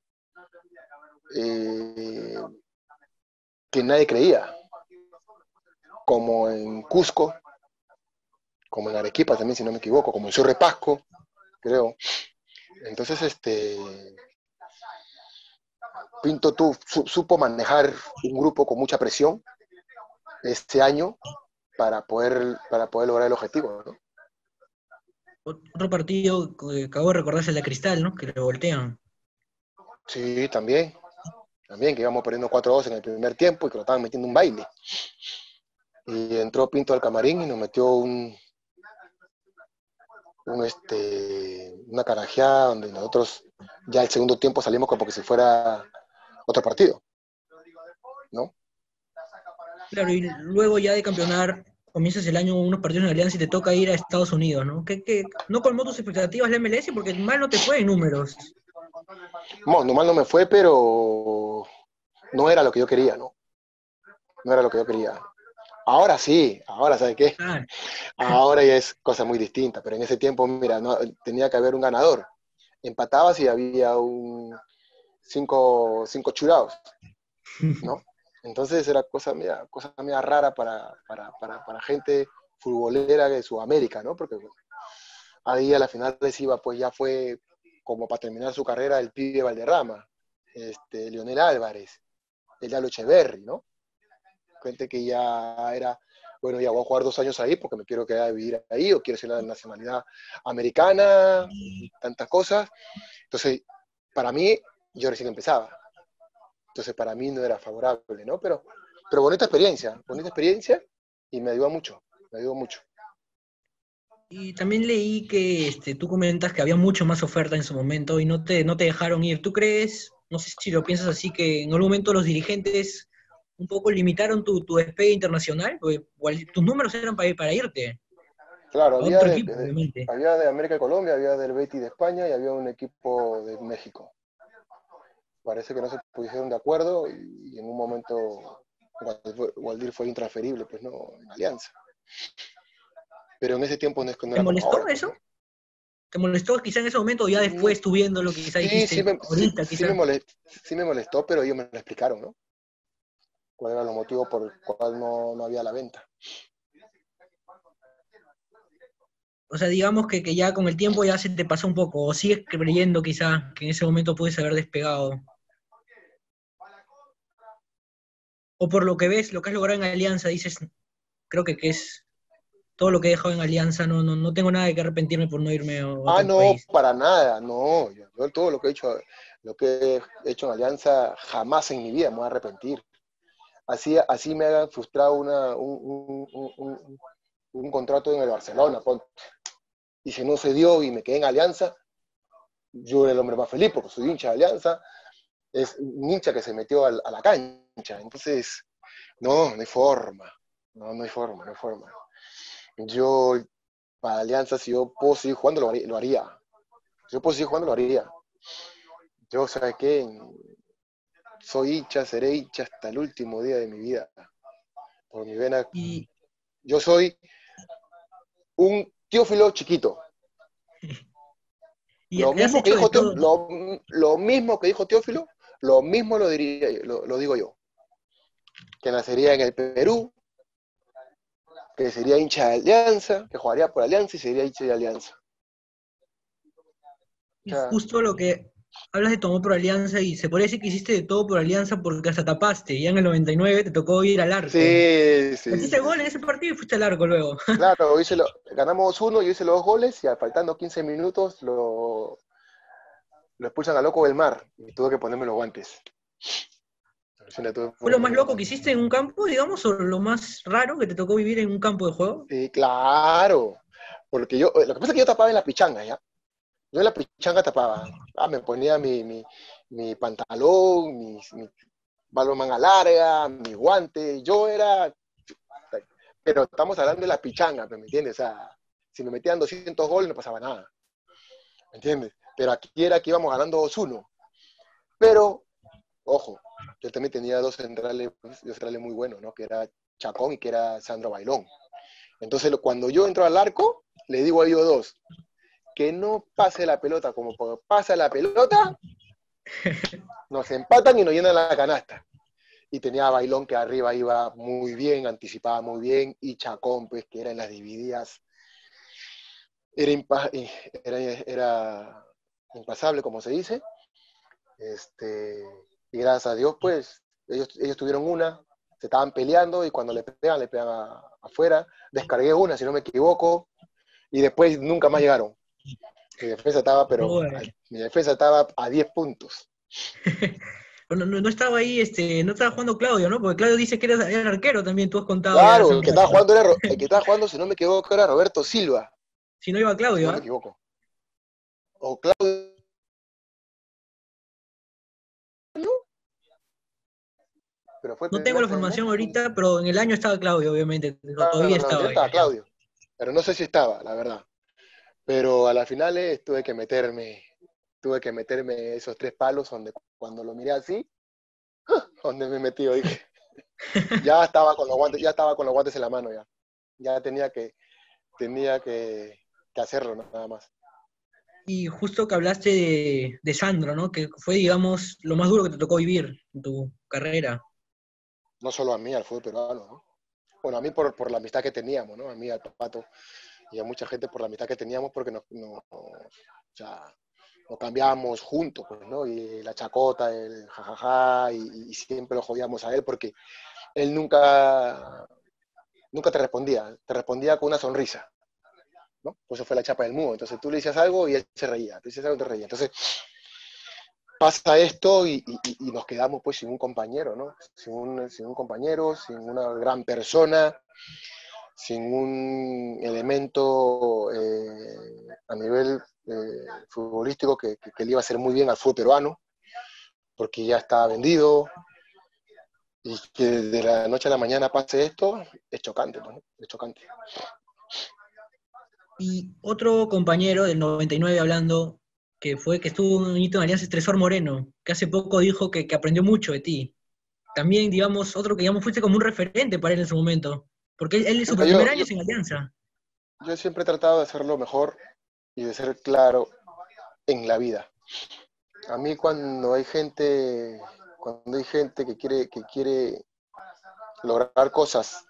eh, que nadie creía. Como en Cusco, como en Arequipa también, si no me equivoco, como en Cerro Pasco, creo. Entonces, Pinto supo manejar un grupo con mucha presión este año para poder lograr el objetivo, ¿no? Otro partido que acabo de recordarse el de Cristal, ¿no? Que le voltean. Sí, también que íbamos perdiendo 4-2 en el primer tiempo y que lo estaban metiendo un baile. Y entró Pinto al camarín y nos metió una carajeada donde nosotros ya el segundo tiempo salimos como que si fuera otro partido, ¿no? Claro, y luego ya de campeonar, comienzas el año unos partidos en Alianza y te toca ir a Estados Unidos, ¿no? ¿Qué no colmó tus expectativas la MLS? Porque mal no te fue en números. Bueno, normal no me fue, pero no era lo que yo quería, ¿no? No era lo que yo quería. Ahora sí, ahora, ¿sabes qué? Ah, Ahora ya es cosa muy distinta, pero en ese tiempo, mira, no, tenía que haber un ganador. Empatabas y había cinco churados, ¿no? Entonces era cosa media rara para gente futbolera de Sudamérica, ¿no? Porque bueno, ahí a la final decisiva, pues ya fue como para terminar su carrera el pibe Valderrama, Leonel Álvarez, el Lalo Echeverri, ¿no? Gente que ya era, bueno, ya voy a jugar 2 años ahí porque me quiero quedar a vivir ahí o quiero ser la nacionalidad americana y tantas cosas. Entonces, para mí, yo recién empezaba. Entonces, para mí no era favorable, ¿no? Pero bonita experiencia y me ayudó mucho, me ayudó mucho. y también leí que tú comentas que había mucho más oferta en su momento y no te dejaron ir. ¿Tú crees? no sé si lo piensas así, que en algún momento los dirigentes un poco limitaron tu despegue internacional, porque tus números eran para irte Claro, a otro equipo, obviamente. había de América y Colombia, había del Betis de España y había un equipo de México. Parece que no se pusieron de acuerdo y en un momento Waldir fue intransferible, pues no, en Alianza. Pero en ese tiempo no es que no ¿Te era como molestó ahora, pues, eso? ¿no? ¿Te molestó quizá en ese momento o ya después tú viéndolo quizá Sí, dijiste, ahorita quizá? sí me molestó, pero ellos me lo explicaron, ¿no? Cuál era los motivos por el cual no había la venta. O sea, digamos que ya con el tiempo ya se te pasó un poco, o sigues creyendo quizá que en ese momento puedes haber despegado. O por lo que ves, lo que has logrado en Alianza, dices, creo que es todo lo que he dejado en Alianza, no tengo nada de que arrepentirme por no irme a Ah, otro no, país. para nada, no. Yo todo lo que he hecho en Alianza, jamás en mi vida me voy a arrepentir. Así me hagan frustrado un contrato en el Barcelona, ponte. Y si no se dio y me quedé en Alianza, yo era el hombre más feliz porque soy hincha de Alianza, es un hincha que se metió a la cancha. Entonces, no hay forma, no hay forma, no hay forma. Yo, para Alianza, si yo puedo seguir jugando, lo haría. Si yo puedo seguir jugando, lo haría. Yo, ¿sabes qué? Soy hincha, seré hincha hasta el último día de mi vida. Por mi vena. Y, Yo soy un Teófilo chiquito. y Lo has mismo que hecho de dijo todo. lo mismo que dijo Teófilo, lo mismo lo digo yo. Que nacería en el Perú, que sería hincha de Alianza, que jugaría por Alianza y sería hincha de Alianza. O Y sea, justo lo que hablas de tomar por Alianza y se podría decir que hiciste de todo por Alianza porque hasta tapaste. Ya en el 99 te tocó ir al arco. sí, sí, Metiste sí, gol en sí. ese partido y fuiste al arco luego. Claro, ganamos 1, yo hice los 2 goles y faltando 15 minutos lo expulsan a Loco del Mar y tuve que ponerme los guantes. ¿Fue lo más loco que hiciste en un campo, digamos, o lo más raro que te tocó vivir en un campo de juego? Sí, claro. Porque lo que pasa es que yo tapaba en la pichanga, ¿ya? Yo en la pichanga tapaba. Me ponía mi pantalón, mi balón manga larga, mi guante. Yo era. Pero estamos hablando de la pichanga, ¿me entiendes? O sea, si me metían 200 goles no pasaba nada. ¿Me entiendes? Pero aquí era que íbamos ganando 2-1. Pero, ojo, yo también tenía dos centrales muy buenos, ¿no? Que era Chacón y que era Sandro Bailón. Entonces, cuando yo entro al arco, le digo a ellos dos, que no pase la pelota, como pasa la pelota, nos empatan y nos llenan la canasta. Y tenía a Bailón que arriba iba muy bien, anticipaba muy bien, y Chacón, pues, que era en las divididas, era, impa era impasable, como se dice. Y gracias a Dios, pues, ellos tuvieron una, se estaban peleando y cuando le pegan afuera. Descargué una, si no me equivoco, y después nunca más llegaron. Mi defensa estaba a 10 puntos. No estaba ahí, no estaba jugando Claudio, ¿no? Porque Claudio dice que era el arquero también, tú has contado ya Claro, esa anécdota. el que estaba jugando, si no me equivoco, era Roberto Silva, Si no iba si Claudio, no me ¿ah? equivoco. O Claudio, pero fue el No tengo primer la formación semestre. ahorita, pero en el año estaba Claudio, obviamente. Claro, Todavía en la estaba anterior ahí. estaba Claudio, pero no sé si estaba, la verdad. Pero a las finales tuve que meterme esos 3 palos donde cuando lo miré así, donde me metí, dije, ya estaba con los guantes en la mano ya. Ya tenía que hacerlo nada más. Y justo que hablaste de Sandro, ¿no? Que fue, digamos, lo más duro que te tocó vivir en tu carrera. No solo a mí, al fútbol peruano, ¿no? Bueno, a mí por la amistad que teníamos, ¿no? A mí, al Pato, y a mucha gente por la amistad que teníamos, porque o sea, nos cambiábamos juntos, pues, ¿no? Y la chacota, el jajaja, y siempre lo jodíamos a él, porque él nunca te respondía con una sonrisa, ¿no? Pues eso fue la chapa del mudo. Entonces tú le decías algo y él se reía, tú decías algo y te reía. Entonces pasa esto y nos quedamos pues sin un compañero, ¿no? Sin un compañero, sin una gran persona, sin un elemento a nivel futbolístico que le iba a hacer muy bien al fútbol peruano, porque ya está vendido, y que de la noche a la mañana pase esto, es chocante, ¿no? Es chocante. Y otro compañero del 99 hablando, que estuvo un hito en Alianza, es Tresor Moreno, que hace poco dijo que aprendió mucho de ti. También, digamos, otro que, digamos, fuiste como un referente para él en su momento, porque él su Mira, primer año es en Alianza. yo siempre he tratado de hacerlo mejor y de ser claro en la vida. A mí cuando hay gente que quiere lograr cosas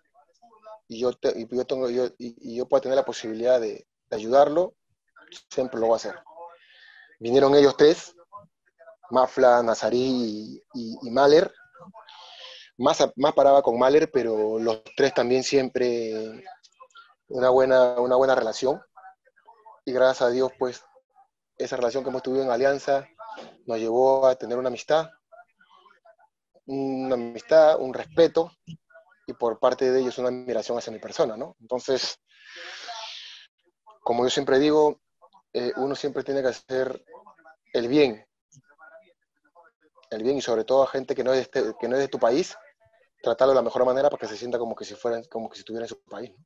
y yo puedo tener la posibilidad de ayudarlo, siempre lo voy a hacer. Vinieron ellos tres, Mafla, Nazarí y Mahler. Más paraba con Mahler, pero los tres también siempre una buena relación. Y gracias a Dios, pues, esa relación que hemos tenido en Alianza nos llevó a tener un respeto, y por parte de ellos una admiración hacia mi persona, ¿no? Entonces, como yo siempre digo, uno siempre tiene que hacer el bien, y sobre todo a gente que no es de tu país, tratarlo de la mejor manera para que se sienta como que si estuviera en su país, ¿no?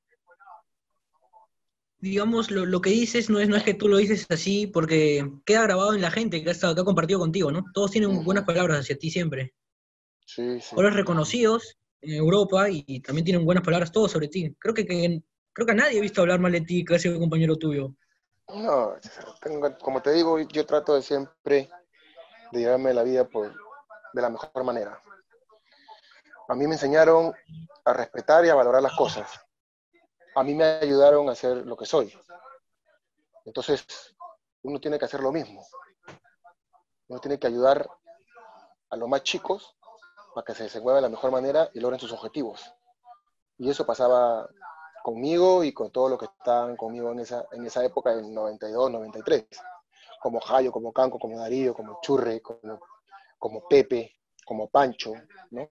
Digamos, lo que dices no es que tú lo dices así, porque queda grabado en la gente que ha compartido contigo, ¿no? Todos tienen buenas Uh-huh. palabras hacia ti siempre. Sí, sí. Jugadores reconocidos en Europa y también tienen buenas palabras todos sobre ti. Creo que a nadie he visto hablar mal de ti que ha sido compañero tuyo. No, como te digo, yo trato de siempre de llevarme la vida de la mejor manera. A mí me enseñaron a respetar y a valorar las cosas. A mí me ayudaron a ser lo que soy. Entonces, uno tiene que hacer lo mismo. Uno tiene que ayudar a los más chicos para que se desenvuelvan de la mejor manera y logren sus objetivos. Y eso pasaba conmigo y con todos los que estaban conmigo en esa época, en 92, 93. Como Jayo, como Canco, como Darío, como Churre, como Pepe, como Pancho, ¿no?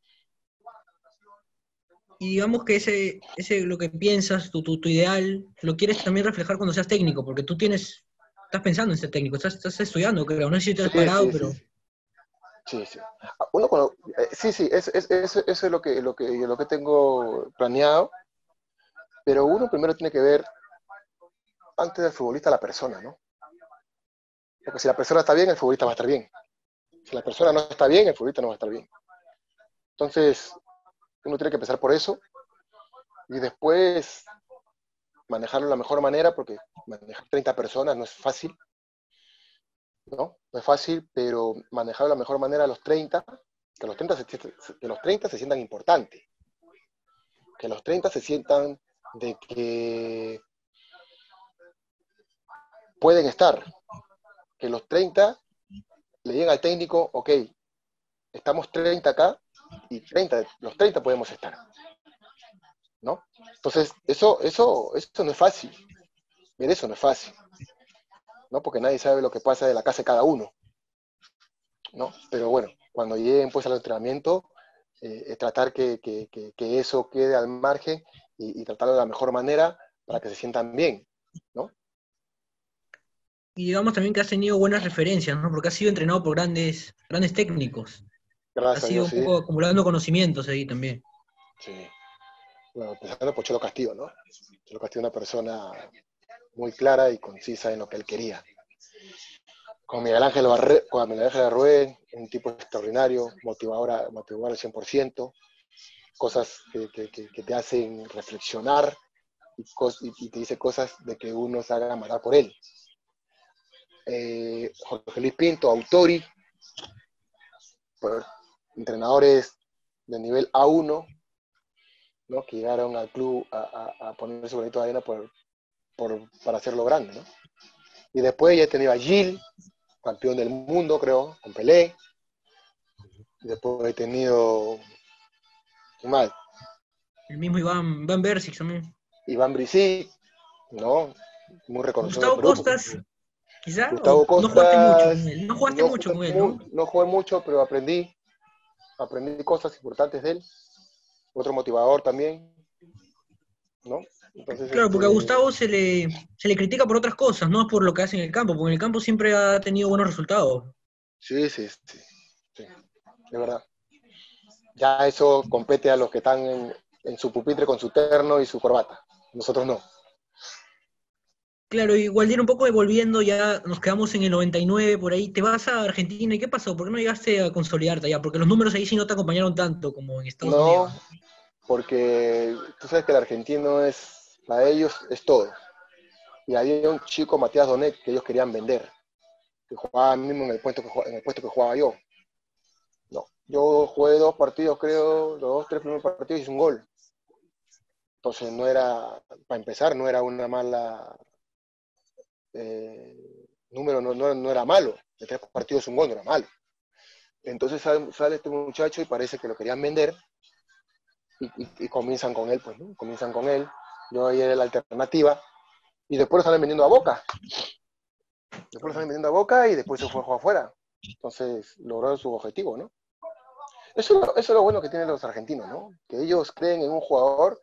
Y digamos que ese lo que piensas, tu ideal, lo quieres también reflejar cuando seas técnico, porque estás pensando en ser técnico, estás estudiando, creo. No sé si te has Sí, parado, sí, sí, pero sí. Sí, sí. Sí, sí, eso es lo que tengo planeado, pero uno primero tiene que ver, antes del futbolista, la persona, ¿no? Porque si la persona está bien, el futbolista va a estar bien. Si la persona no está bien, el futbolista no va a estar bien. Entonces, uno tiene que empezar por eso y después manejarlo de la mejor manera, porque manejar 30 personas no es fácil, ¿no? No es fácil, pero manejarlo de la mejor manera a los 30, que los 30 se sientan importantes, que los 30 se sientan de que pueden estar, que los 30 le digan al técnico, ok, estamos 30 acá y los 30 podemos estar, ¿no? Entonces, eso no es fácil, ver eso no es fácil, ¿no? Porque nadie sabe lo que pasa de la casa de cada uno, ¿no? Pero bueno, cuando lleguen pues al entrenamiento, tratar que eso quede al margen y tratarlo de la mejor manera para que se sientan bien, ¿no? y digamos también que has tenido buenas referencias, ¿no? Porque has sido entrenado por grandes técnicos. Has Gracias a sido Dios, un sí. poco acumulando conocimientos ahí también. Sí. Bueno, empezando por Chelo Castillo, ¿no? Chelo Castillo es una persona muy clara y concisa en lo que él quería. Con Miguel Ángel Arrué, un tipo extraordinario, motivador al 100%, cosas que te hacen reflexionar y te dice cosas de que uno se haga matar por él. Jorge Luis Pinto, Autori, pues, entrenadores de nivel A1, ¿no? Que llegaron al club a poner su granito de arena para hacerlo grande, ¿no? Y después ya he tenido a Gil, campeón del mundo, creo, con Pelé. Y después he tenido, ¿qué más? El mismo Iván Bersic también. Iván Bricí, ¿no? Muy reconocido en el Gustavo Perú. Porque Costas, quizá, o Gustavo no jugaste mucho Costas, con él. No jugaste mucho con él, ¿no? no jugué mucho, pero aprendí cosas importantes de él. Otro motivador también, ¿no? Entonces, Claro, porque a Gustavo se le critica por otras cosas, no por lo que hace en el campo, porque en el campo siempre ha tenido buenos resultados. sí, sí, sí. sí, de verdad. Ya eso compete a los que están en su pupitre con su terno y su corbata. Nosotros no. Claro, igual un poco volviendo, ya nos quedamos en el 99 por ahí. ¿Te vas a Argentina y qué pasó? ¿Por qué no llegaste a consolidarte allá? Porque los números ahí sí no te acompañaron tanto como en Estados No, Unidos. porque tú sabes que el argentino es, para ellos es todo. Y había un chico, Matías Donet, que ellos querían vender, que jugaba mismo en el puesto que jugaba yo. No, yo jugué 2 partidos, creo, los 2, 3 primeros partidos hice un gol. Entonces no era, para empezar, no era una mala número, no era malo. De 3 partidos un gol no era malo. Entonces sale este muchacho y parece que lo querían vender y comienzan con él, pues, ¿no? Comienzan con él. Yo ahí era la alternativa. Y después lo salen vendiendo a Boca. Después lo salen vendiendo a Boca y después se fue a jugar afuera. Entonces logró su objetivo, ¿no? Eso es lo bueno que tienen los argentinos, ¿no? Que ellos creen en un jugador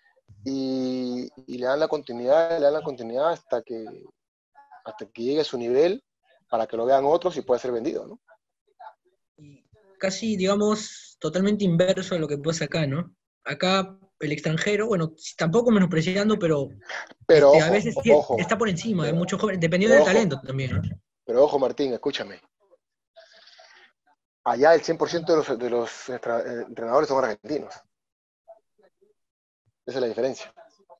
y le dan la continuidad hasta que llegue a su nivel para que lo vean otros y pueda ser vendido, ¿no? Y casi, digamos, totalmente inverso a lo que pasa acá, ¿no? Acá el extranjero, bueno, tampoco menospreciando, pero Pero a ojo, veces ojo, está por encima, hay pero, muchos jóvenes, dependiendo pero del ojo, talento también, ¿no? pero ojo, Martín, escúchame. Allá el 100% de los entrenadores son argentinos. Esa es la diferencia.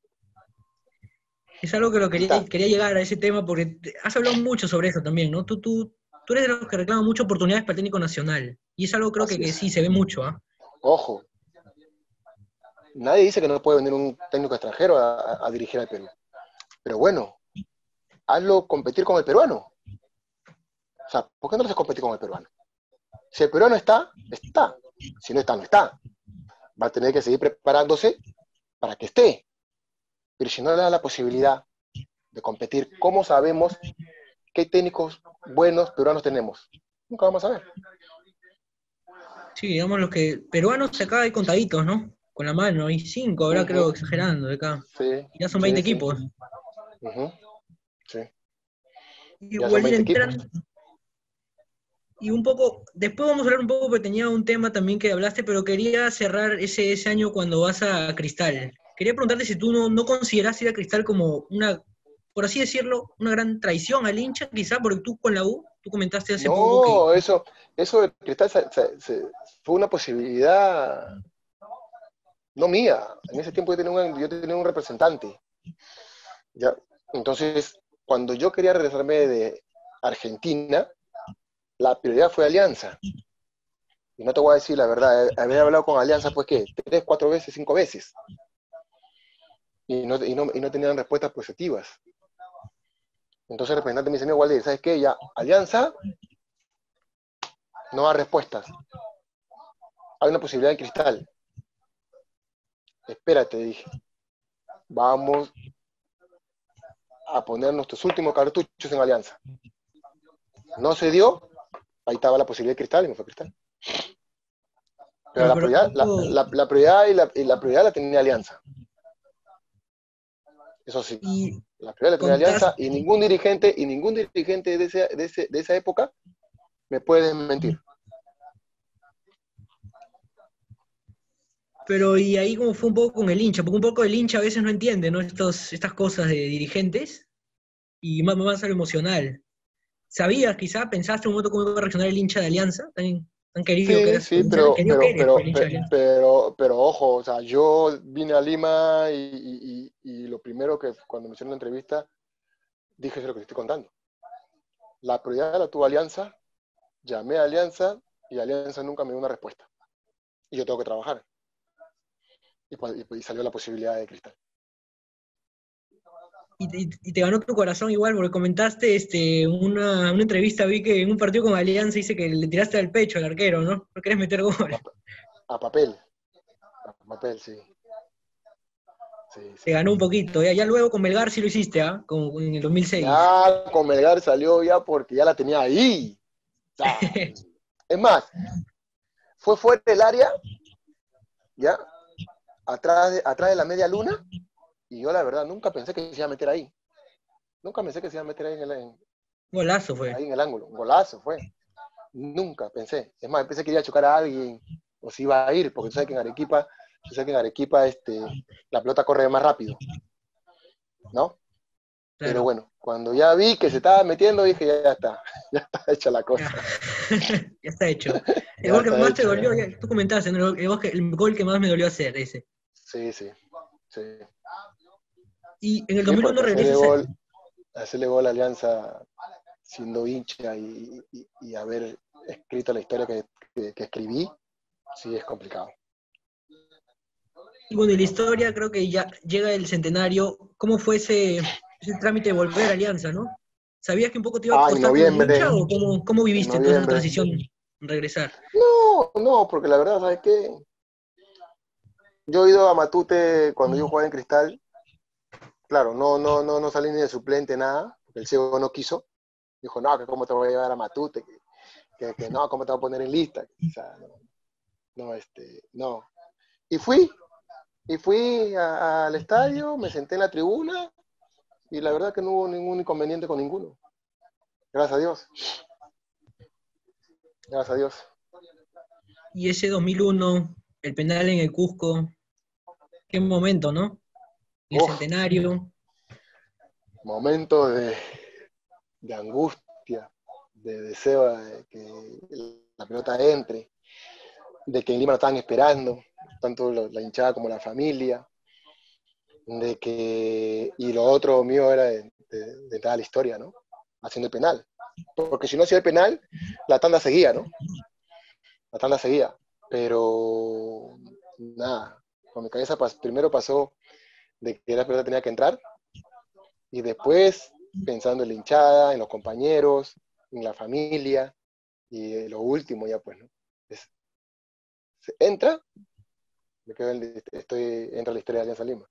Es algo que lo Aquí está. quería llegar a ese tema porque has hablado mucho sobre eso también, ¿no? Tú eres de los que reclaman mucho oportunidades para el técnico nacional. Y es algo creo Así que es. sí se ve mucho, ¿ah? Ojo, nadie dice que no puede venir un técnico extranjero a dirigir al Perú. Pero bueno, hazlo competir con el peruano. O sea, ¿por qué no lo haces competir con el peruano? Si el peruano está, está. Si no está, no está. Va a tener que seguir preparándose para que esté. Pero si no le da la posibilidad de competir, ¿cómo sabemos qué técnicos buenos peruanos tenemos? Nunca vamos a ver. Sí, digamos los que peruanos acá hay contaditos, ¿no? Con la mano, hay 5, ahora creo, Uh-huh. exagerando de acá. Sí, Ya son 20 sí, sí. equipos. Uh-huh. Sí. Ya son Igual ir 20 equipos. entrando, y un poco, después vamos a hablar un poco, porque tenía un tema también que hablaste, pero quería cerrar ese año cuando vas a Cristal. Quería preguntarte si tú no consideras ir a Cristal como una, por así decirlo, una gran traición al hincha, quizá, porque tú con la U, tú comentaste hace poco que No, eso de Cristal fue una posibilidad no mía. En ese tiempo yo tenía un representante. ¿Ya? Entonces, cuando yo quería regresarme de Argentina, la prioridad fue Alianza. Y no te voy a decir la verdad, había hablado con Alianza, pues, ¿qué? 3, 4 veces, 5 veces. Y no tenían respuestas positivas. Entonces el representante me dice, no, Waldir, ¿sabes qué? Ya, Alianza no da respuestas. Hay una posibilidad en Cristal. Espérate, dije. Vamos a poner nuestros últimos cartuchos en Alianza. No se dio, ahí estaba la posibilidad de Cristal y me fue Cristal. Pero claro, la pero prioridad, la prioridad la prioridad la tenía Alianza. Eso sí. y La prioridad la tenía contás, Alianza y ningún dirigente de esa época me puede desmentir. pero y ahí como fue un poco con el hincha, porque un poco el hincha a veces no entiende, ¿no? Estas cosas de dirigentes, y más a lo emocional. ¿Sabías, quizá, pensaste un momento cómo iba a reaccionar el hincha de Alianza? Tan querido que Sí, eras por sí, el hincha, tan querido que eres por el hincha de Alianza. pero ojo, o sea, yo vine a Lima y lo primero que cuando me hicieron una entrevista dije es lo que te estoy contando. La prioridad la tuvo Alianza, llamé a Alianza y Alianza nunca me dio una respuesta. Y yo tengo que trabajar. Y salió la posibilidad de Cristal. Y te ganó tu corazón igual, porque comentaste una entrevista, vi que en un partido con Alianza dice que le tiraste al pecho al arquero, ¿no? No querés meter gol. A papel, a papel, sí. Sí, Te sí. ganó un poquito. Ya luego con Melgar sí lo hiciste, ¿ah? Como en el 2006. Ya con Melgar salió ya porque ya la tenía ahí. O sea, es más, fue fuera del área, ya, atrás de la media luna, y yo la verdad nunca pensé que se iba a meter ahí. Nunca pensé que se iba a meter ahí Golazo fue. ahí en el ángulo. Un golazo fue. nunca pensé. Es más, pensé que iba a chocar a alguien o si iba a ir, porque tú sabes que en Arequipa, la pelota corre más rápido, ¿no? Pero Claro. bueno, cuando ya vi que se estaba metiendo, dije, ya está, ya está hecha la Ya, cosa. ya está hecho. El Ya gol que está más te hecho, ya. dolió, tú comentaste, ¿no? El gol que más me dolió hacer, ese. Sí, sí, sí. Y en el Sí, 2001 porque regresas a... hacerle gol a Alianza siendo hincha y haber escrito la historia que escribí, sí es complicado. Y bueno, y la historia, creo que ya llega el centenario. ¿Cómo fue ese trámite de volver a Alianza, no? ¿Sabías que un poco te iba a Ah, en costar como noviembre, hincha o cómo en viviste toda esa noviembre. transición regresar? No, no, porque la verdad, ¿sabes qué? Yo he ido a Matute cuando yo jugaba en Cristal. Claro, no salí ni de suplente, nada, porque el ciego no quiso. Dijo, no, que cómo te voy a llevar a Matute, que no, cómo te voy a poner en lista. O sea, no. Y fui al estadio, me senté en la tribuna y la verdad que no hubo ningún inconveniente con ninguno. Gracias a Dios, gracias a Dios. Y ese 2001, el penal en el Cusco, qué momento, ¿no? En el Uf, centenario. momento de angustia, de deseo de que la pelota entre, de que en Lima lo estaban esperando, tanto la hinchada como la familia, de que, y lo otro mío era de entrar a la historia, ¿no? Haciendo el penal. Porque si no hacía el penal, la tanda seguía, ¿no? La tanda seguía. Pero nada, con mi cabeza primero pasó de que la pelota tenía que entrar y después pensando en la hinchada, en los compañeros, en la familia y lo último ya pues, ¿no? Es, entra, entra la historia de Alianza Lima.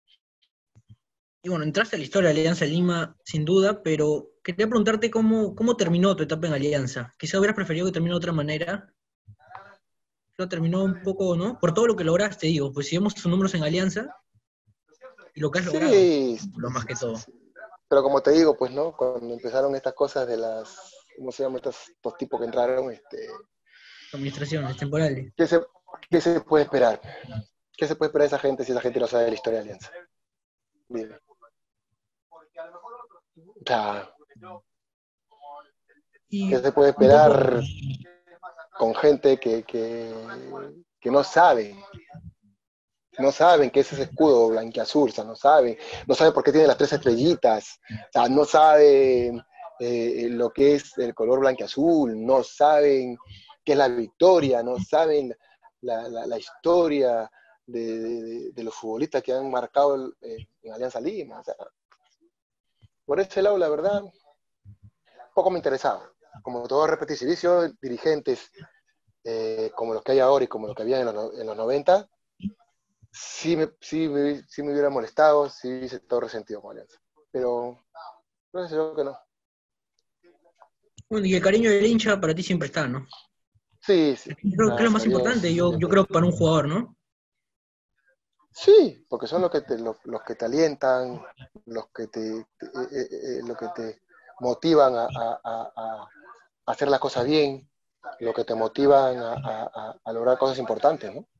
Y bueno, entraste a la historia de Alianza Lima, sin duda, pero quería preguntarte cómo terminó tu etapa en Alianza. Quizá hubieras preferido que termine de otra manera, pero terminó un poco, ¿no? Por todo lo que lograste, digo, pues si vemos tus números en Alianza y lo que has logrado, Sí, lo más que todo. sí. Pero como te digo, pues, ¿no? Cuando empezaron estas cosas de ¿cómo se llaman estos tipos que entraron? Administraciones temporales. ¿Qué se, qué se puede esperar? ¿Qué se puede esperar de esa gente si esa gente no sabe de la historia de Alianza? Dime. O sea, Y ¿qué se puede un poco, esperar con gente que no saben qué es ese escudo blanquiazul, o sea, no saben por qué tiene las tres estrellitas, o sea, no saben lo que es el color blanquiazul, no saben qué es la victoria, no saben la historia de los futbolistas que han marcado en Alianza Lima. O sea, por ese lado, la verdad, poco me interesaba. Como todo repetir, si hubiese sido dirigentes como los que hay ahora y como los que había en los 90, sí me hubiera molestado, sí hubiese estado resentido con Alianza. Pero no sé, yo que no. bueno, y el cariño del hincha para ti siempre está, ¿no? Sí, sí, Creo que es lo gracias a más Dios. importante, yo creo, para un jugador, ¿no? Sí, porque son los que te alientan, los que te motivan a hacer las cosas bien, los que te motivan a lograr cosas importantes, ¿no?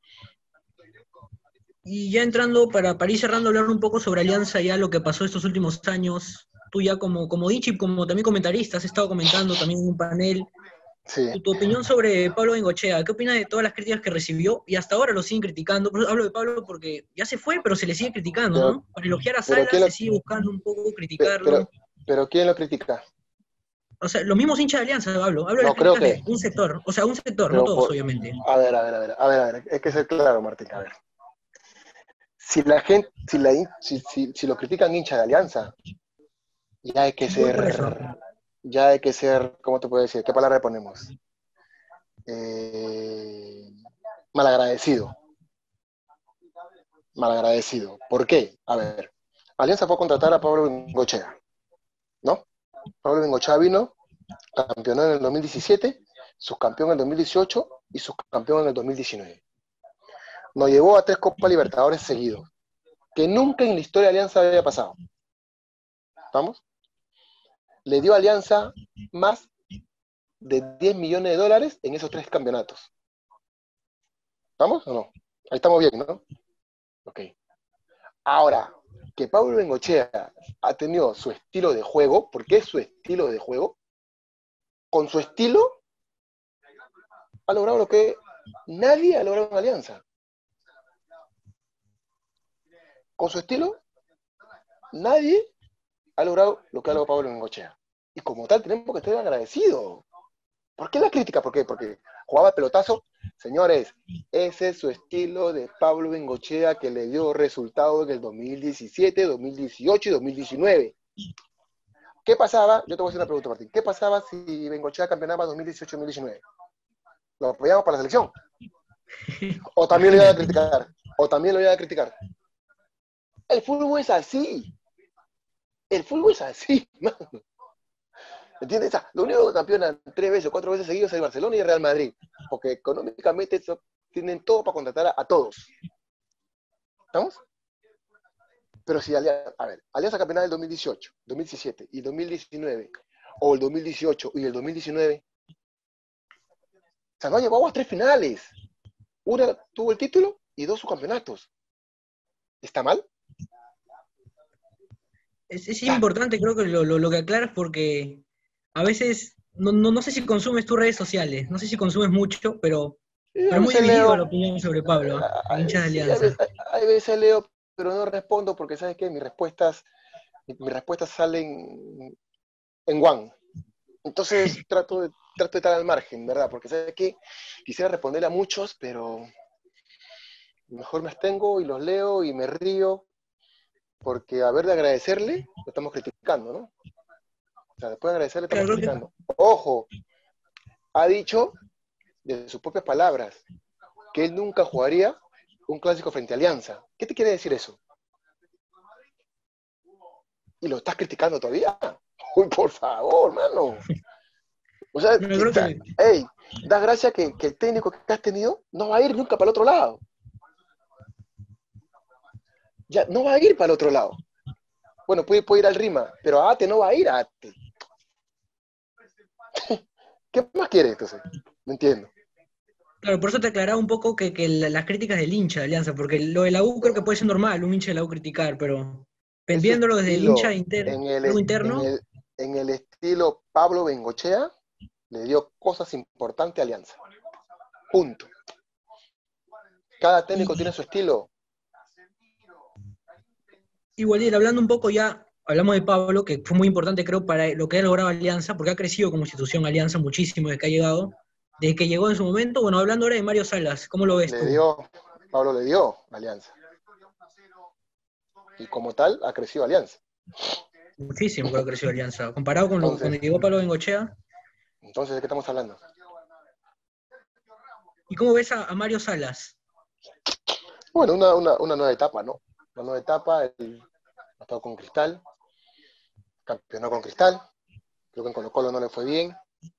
Y ya entrando, para ir cerrando, hablar un poco sobre Alianza, ya lo que pasó estos últimos años. Tú ya como Dichi, como también comentarista, has estado comentando también en un panel. Sí, Tu opinión sobre Pablo Bengochea, ¿qué opinas de todas las críticas que recibió? Y hasta ahora lo siguen criticando. Por eso hablo de Pablo porque ya se fue, pero se le sigue criticando, pero, ¿no? Para elogiar a pero, Salas se sigue buscando un poco pero, criticarlo. pero ¿quién lo critica? O sea, los mismos hinchas de Alianza hablo de las No creo críticas de que, un sector. O sea, un sector, no pero todos, obviamente. a ver, hay que ser claro, Martín, a ver. Si la gente, si lo critican hinchas de Alianza, ya hay que Voy por eso. ser, ya hay que ser, ¿cómo te puedo decir? ¿Qué palabra le ponemos? Eh, malagradecido, malagradecido. ¿Por qué? A ver, Alianza fue a contratar a Pablo Bengochea, ¿no? Pablo Bengochea vino, campeonó en el 2017, subcampeón en el 2018 y subcampeón en el 2019. Nos llevó a 3 Copas Libertadores seguidos, que nunca en la historia de Alianza había pasado. ¿Estamos? Le dio a Alianza más de 10 millones de dólares en esos 3 campeonatos. ¿Estamos o no? Ahí estamos bien, ¿no? Ok. Ahora, que Pablo Bengochea ha tenido su estilo de juego, porque es su estilo de juego, con su estilo ha logrado lo que nadie ha logrado en Alianza. Con su estilo, nadie ha logrado lo que ha logrado Pablo Bengochea. Y como tal, tenemos que estar agradecidos. ¿Por qué la crítica? ¿Por qué? Porque jugaba pelotazo. Señores, ese es su estilo de Pablo Bengochea que le dio resultados en el 2017, 2018 y 2019. ¿Qué pasaba? Yo te voy a hacer una pregunta, Martín. ¿Qué pasaba si Bengochea campeonaba 2018-2019? ¿Lo apoyamos para la selección? ¿O también lo iban a criticar? ¿O también lo iban a criticar? El fútbol es así. El fútbol es así, mano. ¿Entiendes? O sea, lo único que campeonan 3 veces o 4 veces seguidos es el Barcelona y el Real Madrid. Porque económicamente tienen todo para contratar a todos. ¿Estamos? Pero si Alianza campeonaba el 2018, 2017 y 2019, o el 2018 y el 2019, o sea, no ha llegado a 3 finales. Una tuvo el título y 2 subcampeonatos. ¿Está mal? Es importante, creo que lo que aclaras, porque a veces, no sé si consumes tus redes sociales, no sé si consumes mucho, pero A es muy veces dividido leo, la opinión sobre Pablo, el hincha de sí, Alianza. a veces leo, pero no respondo porque, ¿sabes qué? Mis respuestas salen en one. Entonces trato de estar al margen, ¿verdad? Porque, ¿sabes qué? Quisiera responderle a muchos, pero mejor me abstengo y los leo y me río, porque a ver de agradecerle, lo estamos criticando, ¿no? O sea, después de agradecerle, estamos Claro, creo que criticando. Ojo, ha dicho de sus propias palabras que él nunca jugaría un clásico frente a Alianza. ¿Qué te quiere decir eso? ¿Y lo estás criticando todavía? Uy, por favor, mano. O sea, no, creo que hey, da gracia que el técnico que has tenido no va a ir nunca para el otro lado. Ya, no va a ir para el otro lado. Bueno, puede ir al Rima, pero a Ate no va a ir a Ate. ¿Qué más quiere entonces? No entiendo. Claro, por eso te aclaraba un poco que las críticas del hincha de Alianza, porque lo de la U creo que puede ser normal, un hincha de la U criticar, pero Es su viéndolo desde el hincha estilo. En el, algo en interno, el, en el estilo Pablo Bengochea, le dio cosas importantes a Alianza. Punto. Cada técnico tiene y su estilo. igual ir hablando un poco ya, hablamos de Pablo, que fue muy importante creo para lo que ha logrado Alianza, porque ha crecido como institución Alianza muchísimo desde que ha llegado, desde que llegó en su momento, bueno, hablando ahora de Mario Salas, ¿cómo lo ves tú? Pablo le dio a Alianza. Y como tal, ha crecido Alianza. Muchísimo creo que creció Alianza, comparado con cuando Entonces, llegó Pablo Bengochea. ¿de qué estamos hablando? ¿Y cómo ves a Mario Salas? Bueno, una nueva etapa, ¿no? Una nueva etapa, él ha estado con Cristal, campeonó con Cristal, creo que en Colo-Colo no le fue bien,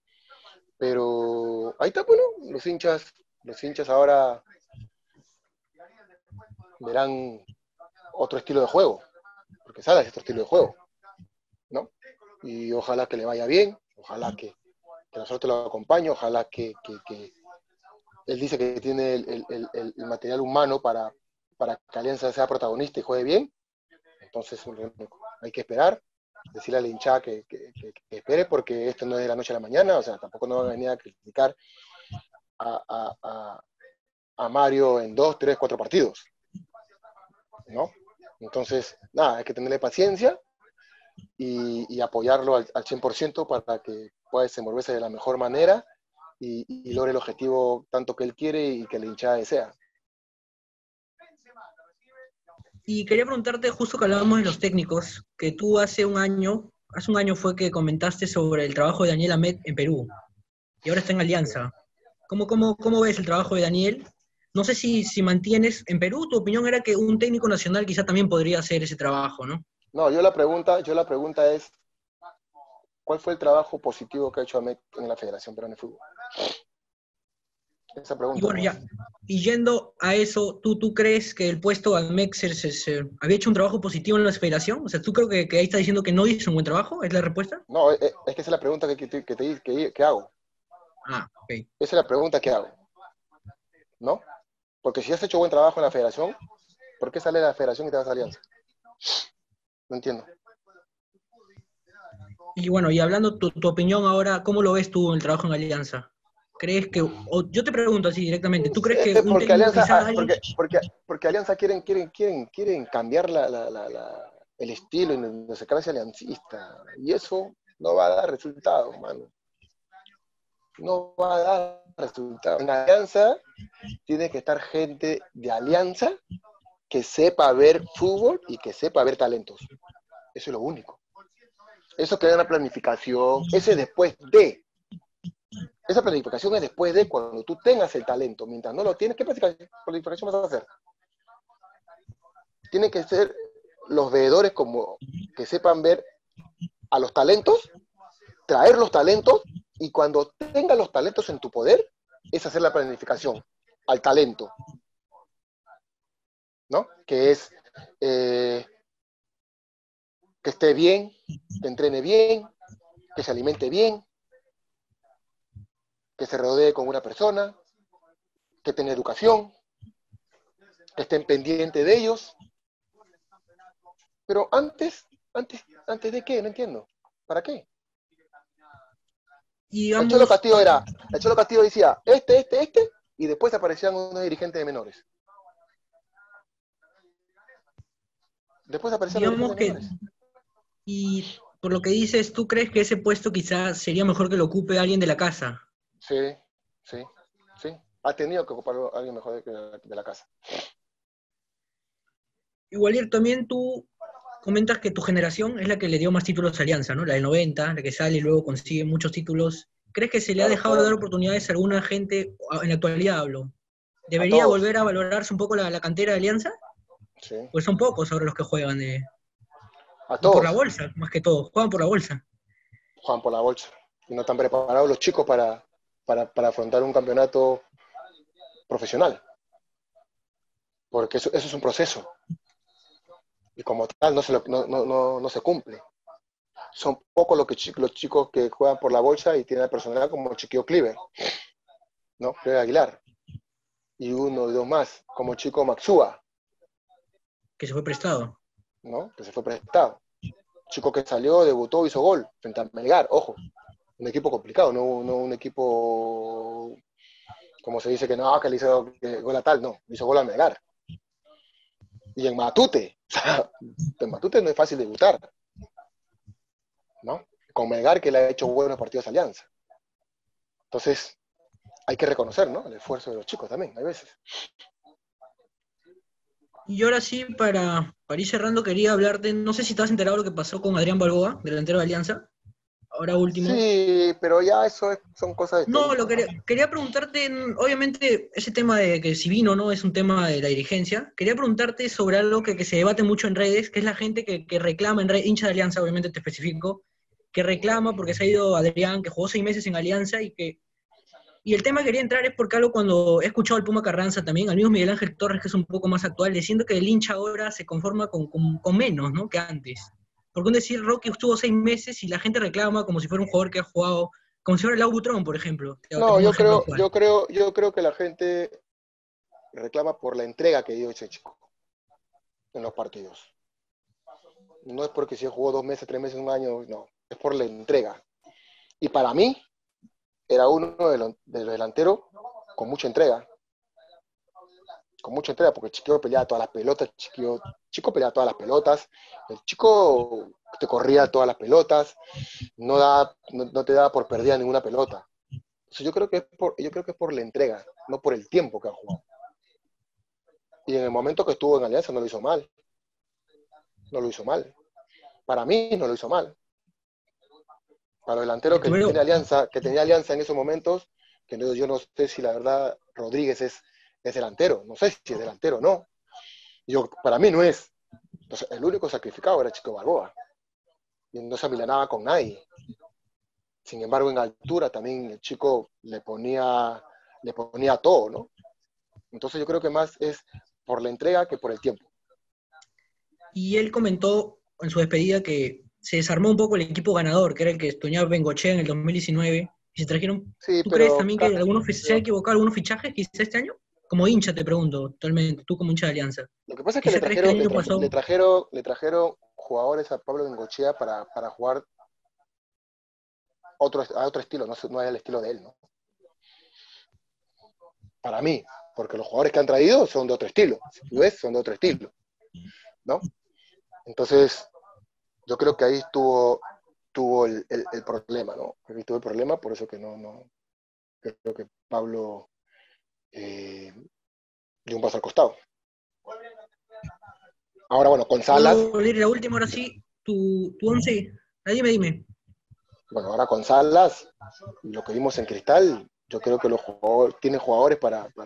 pero ahí está, bueno, los hinchas ahora verán otro estilo de juego, porque Salas es otro estilo de juego, ¿no? Y ojalá que le vaya bien, ojalá que nosotros lo acompañe, ojalá que él dice que tiene el material humano para que Alianza sea protagonista y juegue bien, entonces hay que esperar, decirle a la hinchada que espere, porque esto no es de la noche a la mañana, o sea, tampoco nos van a venir a criticar a Mario en 2, 3, 4 partidos, ¿no? Entonces, nada, hay que tenerle paciencia y apoyarlo al 100% para que pueda desenvolverse de la mejor manera y logre el objetivo tanto que él quiere y que la hinchada desea. Y quería preguntarte, justo que hablábamos de los técnicos, que tú hace un año fue que comentaste sobre el trabajo de Daniel Amet en Perú, y ahora está en Alianza. ¿Cómo ves el trabajo de Daniel? No sé si mantienes, en Perú tu opinión era que un técnico nacional quizá también podría hacer ese trabajo, ¿no? No, yo la pregunta es, ¿cuál fue el trabajo positivo que ha hecho Amet en la Federación Peruana de Fútbol? Esa Y pregunta bueno, nomás. ya, y yendo a eso, ¿tú crees que el puesto de Amet había hecho un trabajo positivo en la federación? O sea, ¿tú creo que ahí está diciendo que no hizo un buen trabajo? ¿Es la respuesta? No, es que esa es la pregunta que hago. Ah, ok. Esa es la pregunta que hago, ¿no? Porque si has hecho buen trabajo en la federación, ¿por qué sale de la federación y te vas a Alianza? No entiendo. Y bueno, y hablando tu opinión ahora, ¿cómo lo ves tú en el trabajo en Alianza? ¿Crees que, o yo te pregunto así directamente, ¿tú crees que un Porque técnico Alianza, quizás alguien, porque Alianza quieren cambiar el estilo y no se clase aliancista. Y eso no va a dar resultado, mano. No va a dar resultado. En Alianza tiene que estar gente de Alianza que sepa ver fútbol y que sepa ver talentos. Eso es lo único. Eso queda en la planificación. Ese después de. Esa planificación es después de cuando tú tengas el talento. Mientras no lo tienes, ¿qué planificación vas a hacer? Tienen que ser los veedores como que sepan ver a los talentos, traer los talentos y cuando tengas los talentos en tu poder, es hacer la planificación al talento, ¿no? Que es que esté bien, que entrene bien, que se alimente bien, que se rodee con una persona, que tenga educación, que estén pendientes de ellos. Pero antes de qué, no entiendo. ¿Para qué? El Cholo digamos, Castillo era, el Cholo Castillo decía, y después aparecían unos dirigentes de menores. Después aparecían los digamos dirigentes de que, menores. y por lo que dices, ¿tú crees que ese puesto quizás sería mejor que lo ocupe alguien de la casa? Sí, sí, sí. Ha tenido que ocuparlo alguien mejor de la casa. Igual también tú comentas que tu generación es la que le dio más títulos a Alianza, ¿no? La del 90, la que sale y luego consigue muchos títulos. ¿Crees que se le ha Claro, dejado de dar fueron oportunidades a alguna gente, en la actualidad hablo? a ¿Debería todos. volver a valorarse un poco la cantera de Alianza? Sí, Pues son pocos ahora los que juegan, a y por la todos. bolsa, más que todo, juegan por la bolsa. Juan por la bolsa. Y no están preparados los chicos para afrontar un campeonato profesional. Porque eso es un proceso. Y como tal no se cumple. Son pocos los chicos que juegan por la bolsa y tienen la personalidad como el Chiquillo Cliver, ¿no? Cliver Aguilar. Y uno y dos más, como el chico Maxúa, Que se fue prestado. ¿no? Que se fue prestado. Chico que salió, debutó, hizo gol frente a Melgar, ojo. Un equipo complicado, no un equipo como se dice que no, que le hizo gol a tal, no, le hizo gol a Melgar. Y en Matute, o sea, en Matute no es fácil debutar, ¿no? Con Melgar que le ha hecho buenos partidos a Alianza. Entonces, hay que reconocer, ¿no? El esfuerzo de los chicos también, hay veces. Y ahora sí, para ir cerrando, quería hablarte, no sé si te has enterado de lo que pasó con Adrián Balboa, delantero de Alianza, ahora último. Sí, pero ya son cosas de No, técnico, ¿no? quería preguntarte, obviamente ese tema de que si vino o no es un tema de la dirigencia, quería preguntarte sobre algo que se debate mucho en redes, que es la gente que reclama, hincha de Alianza, obviamente te especifico, que reclama porque se ha ido Adrián, que jugó 6 meses en Alianza y el tema que quería entrar es porque algo cuando he escuchado al Puma Carranza también, al mismo Miguel Ángel Torres, que es un poco más actual, diciendo que el hincha ahora se conforma con menos, ¿no? Que antes. Porque un decir, Rocky estuvo 6 meses y la gente reclama como si fuera un jugador que ha jugado, como si fuera el Lau Butrón, por ejemplo. Te No, pongo un ejemplo actual. yo creo que la gente reclama por la entrega que dio ese chico en los partidos. No es porque si jugó 2 meses, 3 meses, un año, no, es por la entrega. Y para mí, era uno de los delanteros con mucha entrega, porque el chico peleaba todas las pelotas, chico peleaba todas las pelotas, el chico te corría todas las pelotas, no te daba por perdida ninguna pelota. Entonces yo creo que es por la entrega, no por el tiempo que ha jugado. Y en el momento que estuvo en Alianza no lo hizo mal, no lo hizo mal. Para mí no lo hizo mal. Para los delanteros que tenía Alianza en esos momentos, que yo no sé si la verdad Rodríguez es delantero, no sé si es delantero o no. Para mí no es. Entonces, el único sacrificado era Chico Balboa. Y no se amilanaba con nadie. Sin embargo, en altura también el chico le ponía todo, ¿no? Entonces yo creo que más es por la entrega que por el tiempo. Y él comentó en su despedida que se desarmó un poco el equipo ganador, que era el que soñaba Bengochea en el 2019, Y se trajeron, Sí, ¿tú crees pero también que se ha equivocado algunos fichajes quizá este año? Como hincha te pregunto, actualmente, tú como hincha de Alianza. lo que pasa es que ¿Quizá crees que el año pasado, le trajeron jugadores a Pablo Bengochea para jugar a otro estilo, no es el estilo de él, ¿no? Para mí, porque los jugadores que han traído son de otro estilo, si tú ves, son de otro estilo, ¿no? Entonces, yo creo que ahí tuvo el problema, ¿no? Ahí tuvo el problema, por eso que no creo que Pablo dio un paso al costado. Ahora, bueno, con Salas, bueno, Valeri, la última, ahora sí, tu once, dime. bueno, ahora con Salas, lo que vimos en Cristal, yo creo que tiene jugadores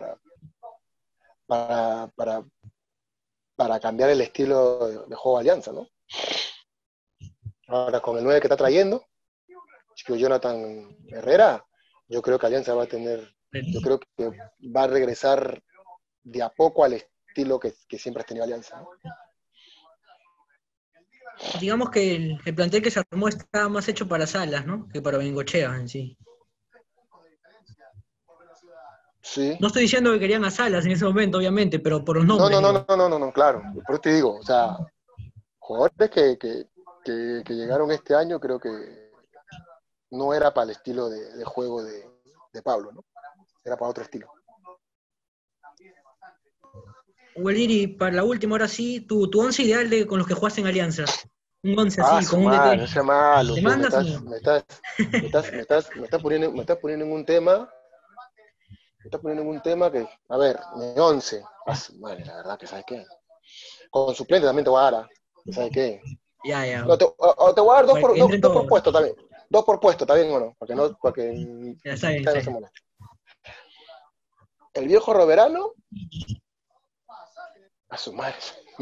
para, para, para cambiar el estilo de juego de Alianza, ¿no? Ahora con el 9 que está trayendo, Chico Jonathan Herrera, yo creo que Alianza yo creo que va a regresar de a poco al estilo que siempre ha tenido Alianza, ¿no? Digamos que el plantel que se armó está más hecho para Salas, ¿no? Que para Bengochea en sí. Sí. No estoy diciendo que querían a Salas en ese momento, obviamente, pero por los No, nombres, no, no, digo. no, no, no, no, claro. Por eso te digo, o sea, jugadores que llegaron este año creo que no era para el estilo de juego de Pablo, ¿no? Era para otro estilo. Waliri, para la última, ahora sí, tu once ideal con los que jugaste en Alianza. Un once Ah, así, su con un DT. madre, no sea malo, ¿Te pues mandas o no? me estás poniendo en un tema, que, a ver, mi 11, ah, su madre, la verdad que sabes qué. Con suplente también te voy a dar, ¿sabes qué? Ya. No, te voy a dar Para que entren dos por todos. puesto también. Dos por puesto, ¿está bien o no? Para que Ya está bien, no está se bien. moleste. El viejo Roberano, a su madre.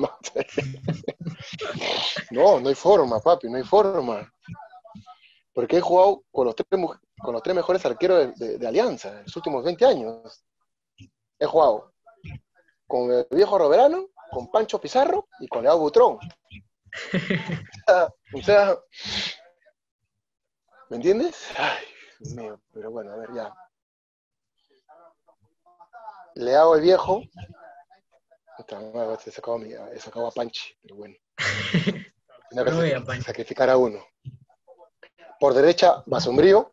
No, no hay forma, papi, no hay forma. Porque he jugado con los tres mejores arqueros de Alianza en los últimos 20 años. He jugado con el viejo Roberano, con Pancho Pizarro y con Leao Butrón. O sea, ¿me entiendes? Ay, Dios mío, pero bueno, a ver, ya. Leao el viejo. He sacado a Panchi, pero bueno. Tenía Pero vea, que Pancho. sacrificar a uno. Por derecha, Basombrío.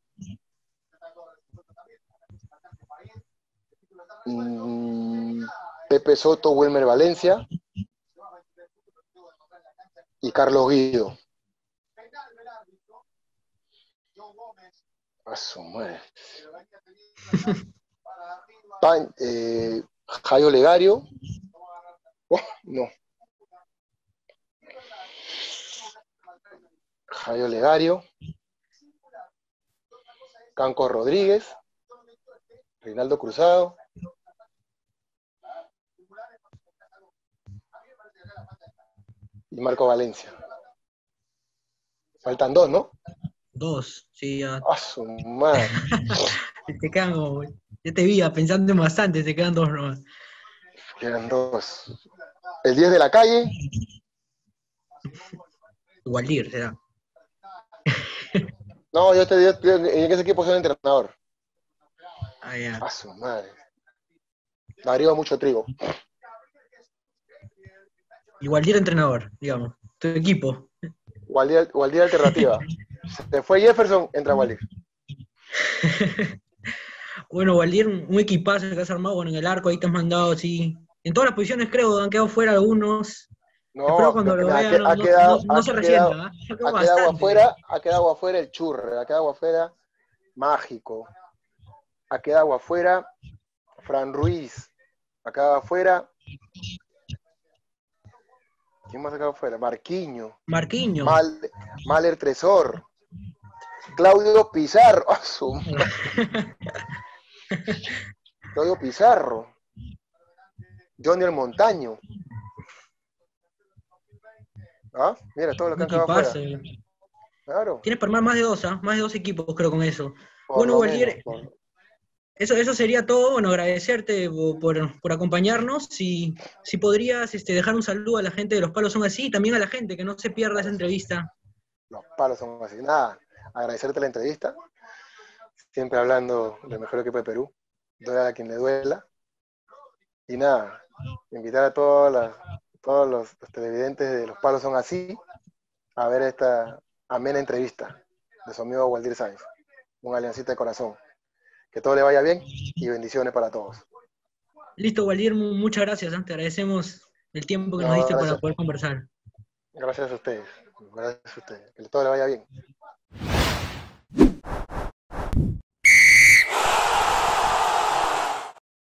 Pepe Soto, Wilmer Valencia y Carlos Guido. A su madre. Jairo Legario. Oh, no. Jairo Legario. Canco Rodríguez. Reinaldo Cruzado. Y Marco Valencia. Faltan dos, ¿no? Dos, sí, ya. A su madre. Te quedan como. Yo te vi pensando bastante, te quedan dos nomás. Quedan dos. El 10 de la calle. Waldir, será. No, en ese equipo soy entrenador. Ah, ya. A su madre. Darío mucho trigo. Y Waldir entrenador, digamos. Tu equipo. Waldir alternativa. Se fue Jefferson, entra Waldir. Bueno, Waldir, un equipazo que has armado. Bueno, en el arco ahí te has mandado, sí. En todas las posiciones creo, han quedado fuera algunos. Espero No, cuando lo mira, vean no se resientan, ¿eh? Ha quedado bastante. ha quedado afuera el Churre, ha quedado afuera Mágico, ha quedado afuera Fran Ruiz, ha quedado afuera. ¿Quién más ha quedado afuera? Marquiño, Marquinhos. Maler Tresor, Claudio Pizarro, Claudio Pizarro, Johnny el Montaño. ¿Ah? Mira, todo lo que Un han quedado afuera. equipazo. Claro. Tienes para armar más de dos, ¿ah? Más de dos equipos, creo, con eso. Por Bueno, lo menos. Waldir, eso sería todo. Bueno, agradecerte por acompañarnos. Si podrías dejar un saludo a la gente de Los Palos Son Así y también a la gente que no se pierda esa entrevista. Los palos son así. Nada, agradecerte la entrevista. siempre hablando del mejor equipo de Perú, duela a quien le duela. Y nada, invitar a todos los televidentes de Los Palos Son Así a ver esta amena entrevista de su amigo Waldir Sáenz, un aliancita de corazón. Que todo le vaya bien y bendiciones para todos. Listo, Waldir, muchas gracias. Te agradecemos el tiempo que nos No, diste para gracias, poder conversar. gracias a ustedes. Gracias a ustedes. Que todo le vaya bien.